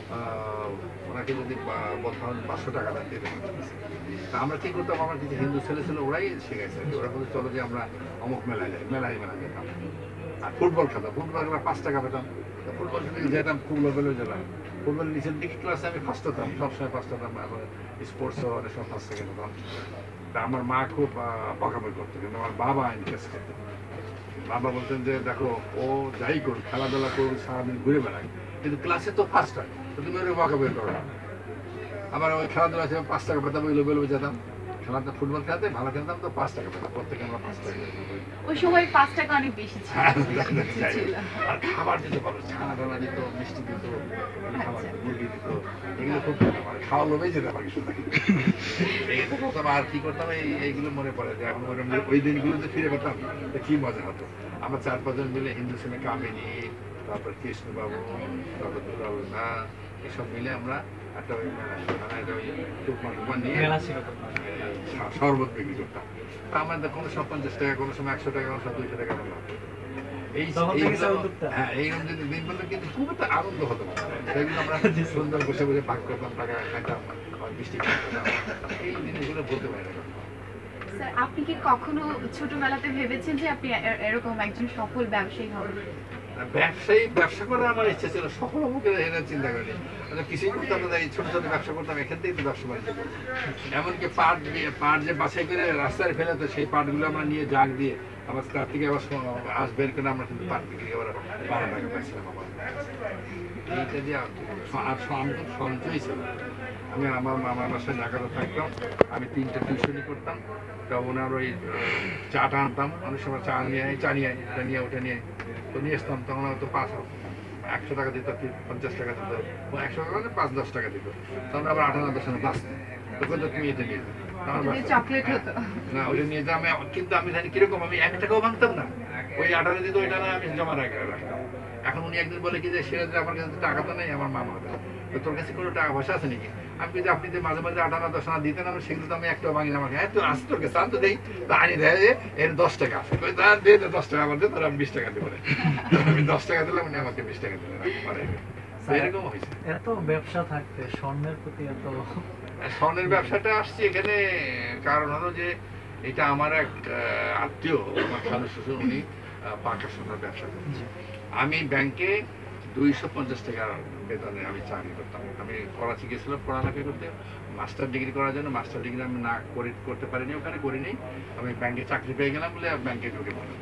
ওনাকে যদি বলতাম 500 টাকা দেন দিতে পারতাম। তা আমরা কি করতাম, আমার কিছু হিন্দু ছেলে ছিল, ওরাই শিখেছে, ওরা বলতে চলো যে আমরা অমুক মেলায় যাই, মেলায় যেতাম। আর ফুটবল খেলতাম, ফুটবল খেলা 5 টাকা পেতাম, ফুটবল খেলে যেতাম, খুব লেভেলেও যেতাম। ফুটবল নিচের দিকে ক্লাসে আমি ফার্স্ট হতাম, সবসময় ফার্স্ট হতাম, এখন স্পোর্টসও অনেক সময় ফার্স্ট সেকেন্ড হতাম। তা আমার মা খুব বকাবকি করতো, কিন্তু আমার বাবা ইন্টারেস্ট করতেন। বাবা বলতেন যে দেখো, ও যাই করুক, খেলাধুলা করুক, সারাদিন ঘুরে বেড়ায়, কিন্তু ক্লাসে তো ফার্স্ট হয়, তো তুমি ওর বকাবকি করো না। আবার ওই খেলাধুলা 5 টাকা পেতাম, ওই লেভেলে যেতাম খেলাতে, ফুটবল খেলাতে ভালো খেলতাম, তো 5 টাকা পেতাম, প্রত্যেকে আমরা 5 টাকা। ওই সময় 5 টাকা অনেক বেশি ছিল। আর খাবার দিতে পারো, ছানা টানা দিত, মিষ্টি দিত, খাবার মুরগি দিত, এগুলো খুব খেতাম, মানে খাওয়া লোভেই যেতাম আর কিছু থাকে। এইটা করতাম। আর কি করতাম, এইগুলো মনে পড়ে যে এখন ওই দিনগুলোতে ফিরে পেতাম তো কি মজা হতো। আমরা 4-5 জন মিলে, হিন্দু ছেলে কামিনী, তারপর কৃষ্ণবাবু, তারপর দুলালনা, এসব মিলে আমরা একটা ওই টুকমান নিয়ে শরবত বিক্রি করতাম। তা আমাদের কোনো সময় 50 টাকা, কোনো সময় 100 টাকা, কোনো সময় 200 টাকা পেলাম। এইরকম যদি দিন বললে কিন্তু খুব একটা আনন্দ হতো, সেগুলো আমরা সুন্দর বসে বসে ভাগ করতাম, টাকা খাইতাম, মিষ্টি খাইতাম। এই জিনিসগুলো বলতে পারি না। স্যার আপনি কি কখনো ছোটবেলাতে ভেবেছেন যে আপনি এরকম একজন সফল ব্যবসায়ী হবেন? ব্যবসা করার আমার ইচ্ছা ছিল, সফল হবো কিনা এটা চিন্তা করিনি। কিছুই করতাম না, এই ছোট ছোট ব্যবসা করতাম, এখান থেকে তো ব্যবসা বাণিজ্য করতাম। এমনকি পাট যে বাছাই করে রাস্তায় ফেলে, তো সেই পাটগুলো আমরা নিয়ে জাগ দিয়ে আবার তার থেকে আবার বের করে আমরা কিন্তু পাট বিক্রি আবার 12 টাকা পাইছিলাম। এইটা দিয়ে আর আমি খুব সঞ্চয় ছিল। আমি আমার মামার বাসায় ঢাকাতে থাকতাম, আমি 3টা টিউশনি করতাম। তা ওনার ওই চাটা আনতাম, অনেক সময় চা নিয়ে ওটা নিয়ে তো নিয়ে আসতাম। তখন হয়তো 100 টাকা দিত, কি 50 টাকা দিত, 100 টাকা মানে 5-10 টাকা দিত। তখন আবার 8-9 টাকা বাঁচত, তখন তো তুমি এটা নিয়ে চকলেট হতো না, ওইটা নিয়ে যেতাম। কিন্তু আমি জানি কিরকম, আমি 1 টাকাও ভাঙতাম না, ওই 18 দিত, ওইটা না আমি জমা রাখতাম। এখন উনি একদিন বলে কি যে সিরাজ, আমার কাছে টাকা তো নেই, আমার মামা হবে, তো তোর কাছে কোনো টাকা পয়সা আছে নাকি? আমি কিন্তু আপনি যে মাঝে মাঝে 8 আনা 10 আনা দিতেন, আমি সেগুলো তো আমি একটাও ভাঙি না। আমাকে হ্যাঁ তুই আসতো তোর কাছে আনতো দেই, তো আনি দেয় যে এর 10 টাকা আছে, দে 10 টাকা আমার দে, তোর আমি 20 টাকা দেবো। আমি 10 টাকা দিলাম, উনি আমাকে 20 টাকা দিলেন। এরকম হয়েছে। এত ব্যবসা থাকতে স্বর্ণের প্রতি এত স্বর্ণের ব্যবসাটা আসছে এখানে কারণ হলো যে এটা আমার এক আত্মীয়, আমার খালু শ্বশুর, উনি পাকা সোনার ব্যবসা করেন। আমি ব্যাংকে 250 টাকা বেতনে আমি চাকরি করতাম। আমি করাচি গেছিলাম পড়ালেখা করতে, মাস্টার ডিগ্রি করার জন্য। মাস্টার ডিগ্রি আমি না করতে পারিনি, ওখানে করিনি। আমি ব্যাংকে চাকরি পেয়ে গেলাম বলে ব্যাংকে ঢুকে পড়লাম।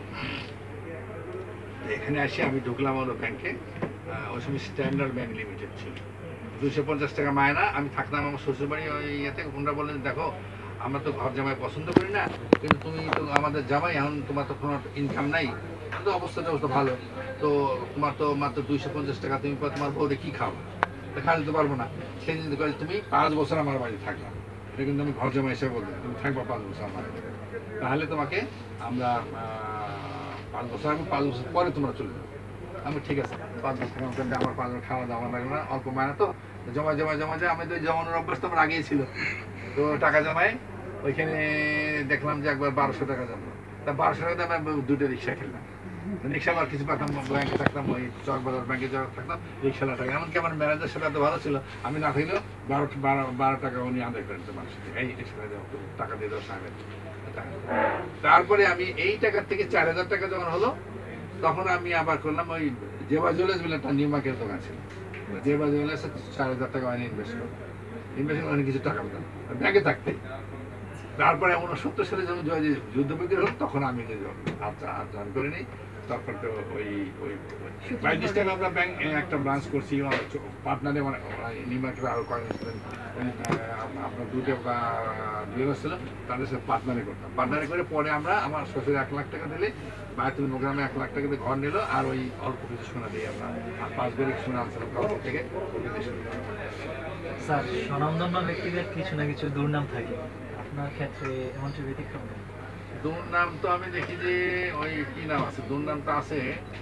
এখানে এসে আমি ঢুকলাম হলো ব্যাংকে। ওই সময় স্ট্যান্ডার্ড ব্যাংক লিমিটেড ছিল। 250 টাকা মায়না। আমি থাকতাম আমার শ্বশুরবাড়ি ওই ইয়েতে। ওনারা বললেন দেখো আমরা তো ঘর জামাই পছন্দ করি না, কিন্তু তুমি তো আমাদের জামাই, এখন তোমার তো কোনো ইনকাম নাই, কিন্তু অবস্থাটা তো ভালো, তো তোমার তো মাত্র 250 টাকা, তুমি তোমার বউরে কি খাও? খাওয়া দিতে পারবো না। সেই জন্য করে তুমি 5 বছর আমার বাড়ি থাকবা। এটা কিন্তু আমি ঘর জামাই হিসেবে বললাম, তুমি থাকবা 5 বছর আমার বাড়িতে, তাহলে তোমাকে আমরা 5 বছর, আমি 5 বছর পরে তোমরা চলে যাবো। আমি ঠিক আছে 5 বছর আমার 5 বছর খাওয়া দাওয়া লাগবে না, অল্প মায়না তো জমা যায়। আমি তো জমানোর অভ্যাস তো আমার আগেই ছিল, তো টাকা জমাই। ওইখানে দেখলাম যে একবার 1200 টাকা জমলো। তা 1200 টাকা দিয়ে আমি 2টা রিক্সা খেললাম। রিক্সা আবার কিছু পাতাম, ব্যাংকে থাকতাম, ওই চকবাজার ব্যাংকে থাকতাম, রিক্সালা টাকা। এমনকি আমার ম্যানেজার সেটা তো ভালো ছিল, আমি না থাকলেও 12 টাকা উনি আদায় করে দিতে মানুষ, এই রিক্সা টাকা দিয়ে দেওয়া সাহেবের। তারপরে আমি এই টাকার থেকে 4000 টাকা যখন হলো, তখন আমি আবার করলাম ওই জেবা জুয়েলার্স বলে একটা নিউমার্কের দোকান ছিল, জেবা জুয়েলার্সে 4000 টাকা আমি ইনভেস্ট করলাম। ইনভেস্ট করে কিছু টাকা পেতাম ব্যাংকে থাকতে। তারপরে 69 সালে যখন যুদ্ধ বিগ্রহ হল, তখন আমি জয়েন করে নিই। তারপর তো ওই 22 টাকা আমরা ব্যাংক একটা ব্রাঞ্চ করছি পার্টনারে, মানে নিউমার্কের আরো কয়েকজন ছিলেন, আপনার 2টা জুয়েলার্স ছিল, তাদের সাথে পার্টনারে করতাম। পার্টনারে করে পরে আমরা, আমার শ্বশুর 1 লাখ টাকা দিলে, বায়তুল মোকাররমে 1 লাখ টাকা দিয়ে ঘর নিল, আর ওই অল্প কিছু সোনা দিয়ে আমরা, আর 5 ভরি সোনা আনছিলাম কাউকে থেকে। স্যার, স্বনামধন্য ব্যক্তিদের কিছু না কিছু দুর্নাম থাকে, আপনার ক্ষেত্রে এমনটি ব্যতিক্রম নেই? দুর্নাম তো আমি দেখি যে ওই কি নাম আছে, দুর্নামটা আছে,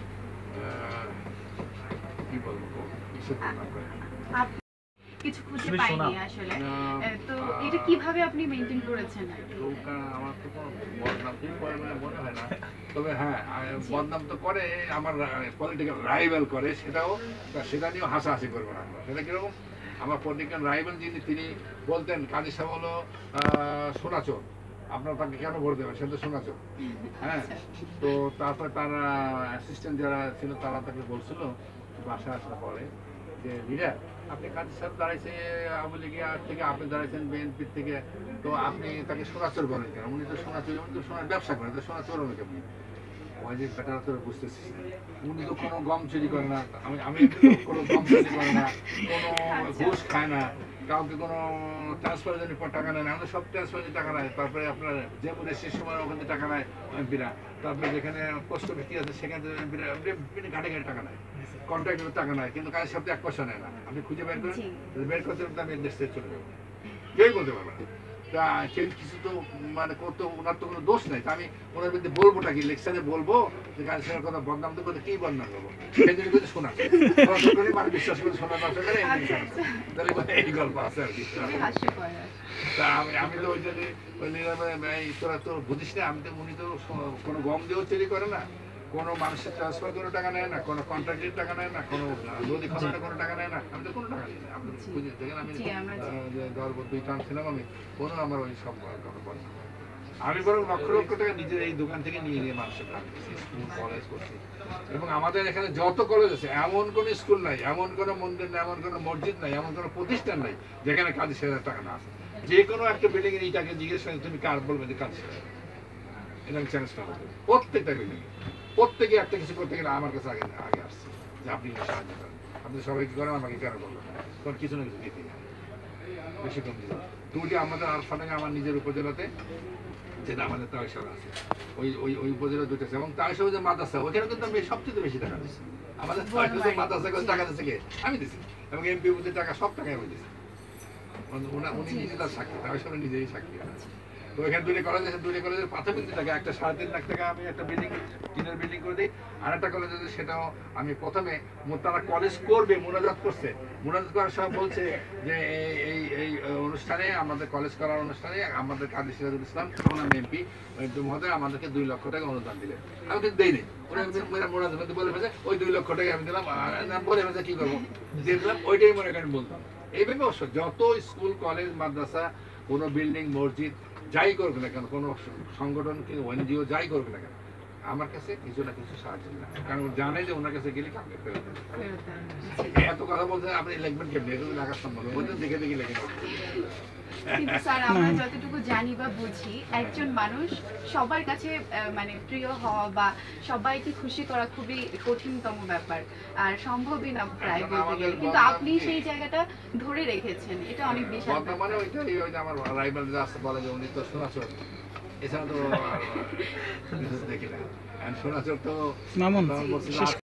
কি বলবো, কিসের দুর্নাম করে? কিছু খুঁজে পাইনি আসলে, তো এটা কিভাবে আপনি মেইনটেইন করেছেন? আমার তো কোনো বদনাম ঠিক করে বলে মনে হয় না, তবে হ্যাঁ বদনাম তো করে, আমার পলিটিক্যাল রাইভাল করে, সেটা নিয়েও হাসাহাসি করবো না। সেটা কিরকম, আমার পলিটিক্যাল রাইভাল যিনি, তিনি বলতেন কাজী সাহেব হলো সোনাচোর, আপনারা তাকে কেন ভোট দেবেন, সে তো সোনাচোর। হ্যাঁ, তো তারপরে তার অ্যাসিস্ট্যান্ট যারা ছিল তারা তাকে বলছিল বাসায় আসার পরে যে লিডার, আপনি কাজী সাহেব দাঁড়াইছে আওয়ামী লীগের থেকে, আপনি দাঁড়াইছেন বিএনপির থেকে, তো আপনি তাকে সোনাচোর বলেন কেন? উনি তো সোনাচোর, উনি তো সোনার ব্যবসা করেন, তো সোনাচোর হবে কেমনি? ওই যে বেটারা তো বুঝতেছি, উনি তো কোনো গম চুরি করে না, আমি কোনো গম চুরি করে না, কোনো ঘুষ খায় না, কাউকে কোনো ট্রান্সফারের জন্য টাকা নেয় না, আমাদের সব ট্রান্সফারের টাকা নেয়। তারপরে আপনার যে শেষ সময় ওখান থেকে টাকা নেয় এমপিরা, তারপরে যেখানে পোস্ট অফিস আছে সেখান থেকে এমপিরা ঘাটে ঘাটে টাকা নেয়, কন্ট্রাক্টের টাকা নেয়, কিন্তু কাজের সাথে 1 পয়সা নেয় না। আপনি খুঁজে বের করেন, বের করতে আমি দেশ থেকে চলে যাবো, কেউই বলতে পারবে না। তা কেউ কিছু তো মানে করতে, ওনার তো কোনো দোষ নেই, তা আমি ওনার বিরুদ্ধে বলবোটা কি, লেকচারে বলবো যে কাজের কথা বদনাম তো করতে, কি বদনাম করবো? সেই জন্য কিন্তু শোনা মানে বিশ্বাস করে শোনার ব্যবসা করে, এই গল্প আছে আর কি। তা আমি তো ওই জন্য তোরা তো বুঝিস না, আমি তো, উনি তো কোনো গম দিয়েও চুরি করে না, কোনো মানুষের ট্রান্সফার করে টাকা নেয় না, কোনো কন্ট্রাক্টের টাকা নেয় না, কোনো নদী খননের কোনো টাকা নেয় না, আমি তো কোনো টাকা নিই না। আপনি বুঝে দেখেন, আমি 2 টার্ম ছিলাম, আমি কোনো আমার ওই সব বললাম, আমি বরং লক্ষ লক্ষ টাকা নিজের এই দোকান থেকে নিয়ে মানুষের কাজ করছি, স্কুল কলেজ করছি। এবং আমাদের এখানে যত কলেজ আছে, এমন কোনো স্কুল নাই, এমন কোনো মন্দির নাই, এমন কোনো মসজিদ নাই, এমন কোনো প্রতিষ্ঠান নাই যেখানে কাজী সাহেবের টাকা না আছে। যে কোনো একটা বিল্ডিং এর এইটাকে জিজ্ঞেস করেন তুমি কার, বলবে যে কাজী সাহেব। এটা আমি চ্যালেঞ্জ করবো, প্রত্যেকটা বিল্ডিং প্রত্যেকে একটা কিছু করতে গেলে আমার কাছে আগে আসছে যে আপনি সাহায্য করেন, আপনি সবাই কি করেন, আমাকে কেন করবেন? তখন কিছু না কিছু দিতে বেশি কম দিল। 2টি আমাদের আলফাটাকে আমার নিজের উপজেলাতে, যেটা আমাদের তাইশাল আছে, ওই উপজেলা 2টা আছে, এবং তাইশাল যে মাদ্রাসা, ওইখানে কিন্তু আমি সবচেয়ে বেশি টাকা দিচ্ছি। আমাদের মাদ্রাসা করে টাকা দিচ্ছে কে? আমি দিচ্ছি, এবং এমপি টাকা সব টাকায় আমি দিচ্ছি। উনি নিজে তার সাক্ষী, তাইশাল নিজেই সাক্ষী আছে। তো এখানে দুটো কলেজ আছে, দুটো কলেজের প্রাথমিক টাকা একটা 3.5 লাখ টাকা আমি একটা বিল্ডিং টিনের বিল্ডিং করে দিই। আর একটা কলেজ আছে সেটাও আমি প্রথমে তারা কলেজ করবে মোনাজাত করছে, মোনাজাত করার সময় বলছে যে এই এই অনুষ্ঠানে আমাদের কলেজ করার অনুষ্ঠানে আমাদের কাজী সিরাজুল ইসলাম তখন আমি এমপি মহোদয় আমাদেরকে 2 লক্ষ টাকা অনুদান দিলেন। আমি কিন্তু দেইনি, মোনাজাত বলে ফেলছে ওই 2 লক্ষ টাকা আমি দিলাম, বলে ফেলছে কি করবো দিয়ে দিলাম, ওইটাই মনে করেন বলতাম। এইভাবে অবশ্য যত স্কুল কলেজ মাদ্রাসা কোনো বিল্ডিং মসজিদ যাই করবে না কেন, কোনো সংগঠন কি এনজিও যাই করবে না কেন, আমার কাছে কিছু না কিছু সাহায্য না, কারণ জানে যে ওনার কাছে গেলে কাউকে ফেরত দেবে। এত কথা বলতে আপনি লিখবেন কেমনি, এটা তো লেখার সম্ভব ওই তো দেখে দেখে লেখে। কিন্তু স্যার আমরা যতটুকু জানি বা বুঝি একজন মানুষ সবার কাছে মানে প্রিয় হওয়া বা সবাইকে খুশি করা খুবই কঠিনতম ব্যাপার, আর সম্ভবই না প্রায় বলতে গেলে, কিন্তু আপনি সেই জায়গাটা ধরে রেখেছেন, এটা অনেক বিশাল ব্যাপার। বর্তমানে ওইটাই ওই যে আমার রাইভাল রাস্তা বলে যে উনি তো শোনাচোর, এছাড়া তো দেখি না, শোনাচোর তো মামুন তখন বলছিল, শেষ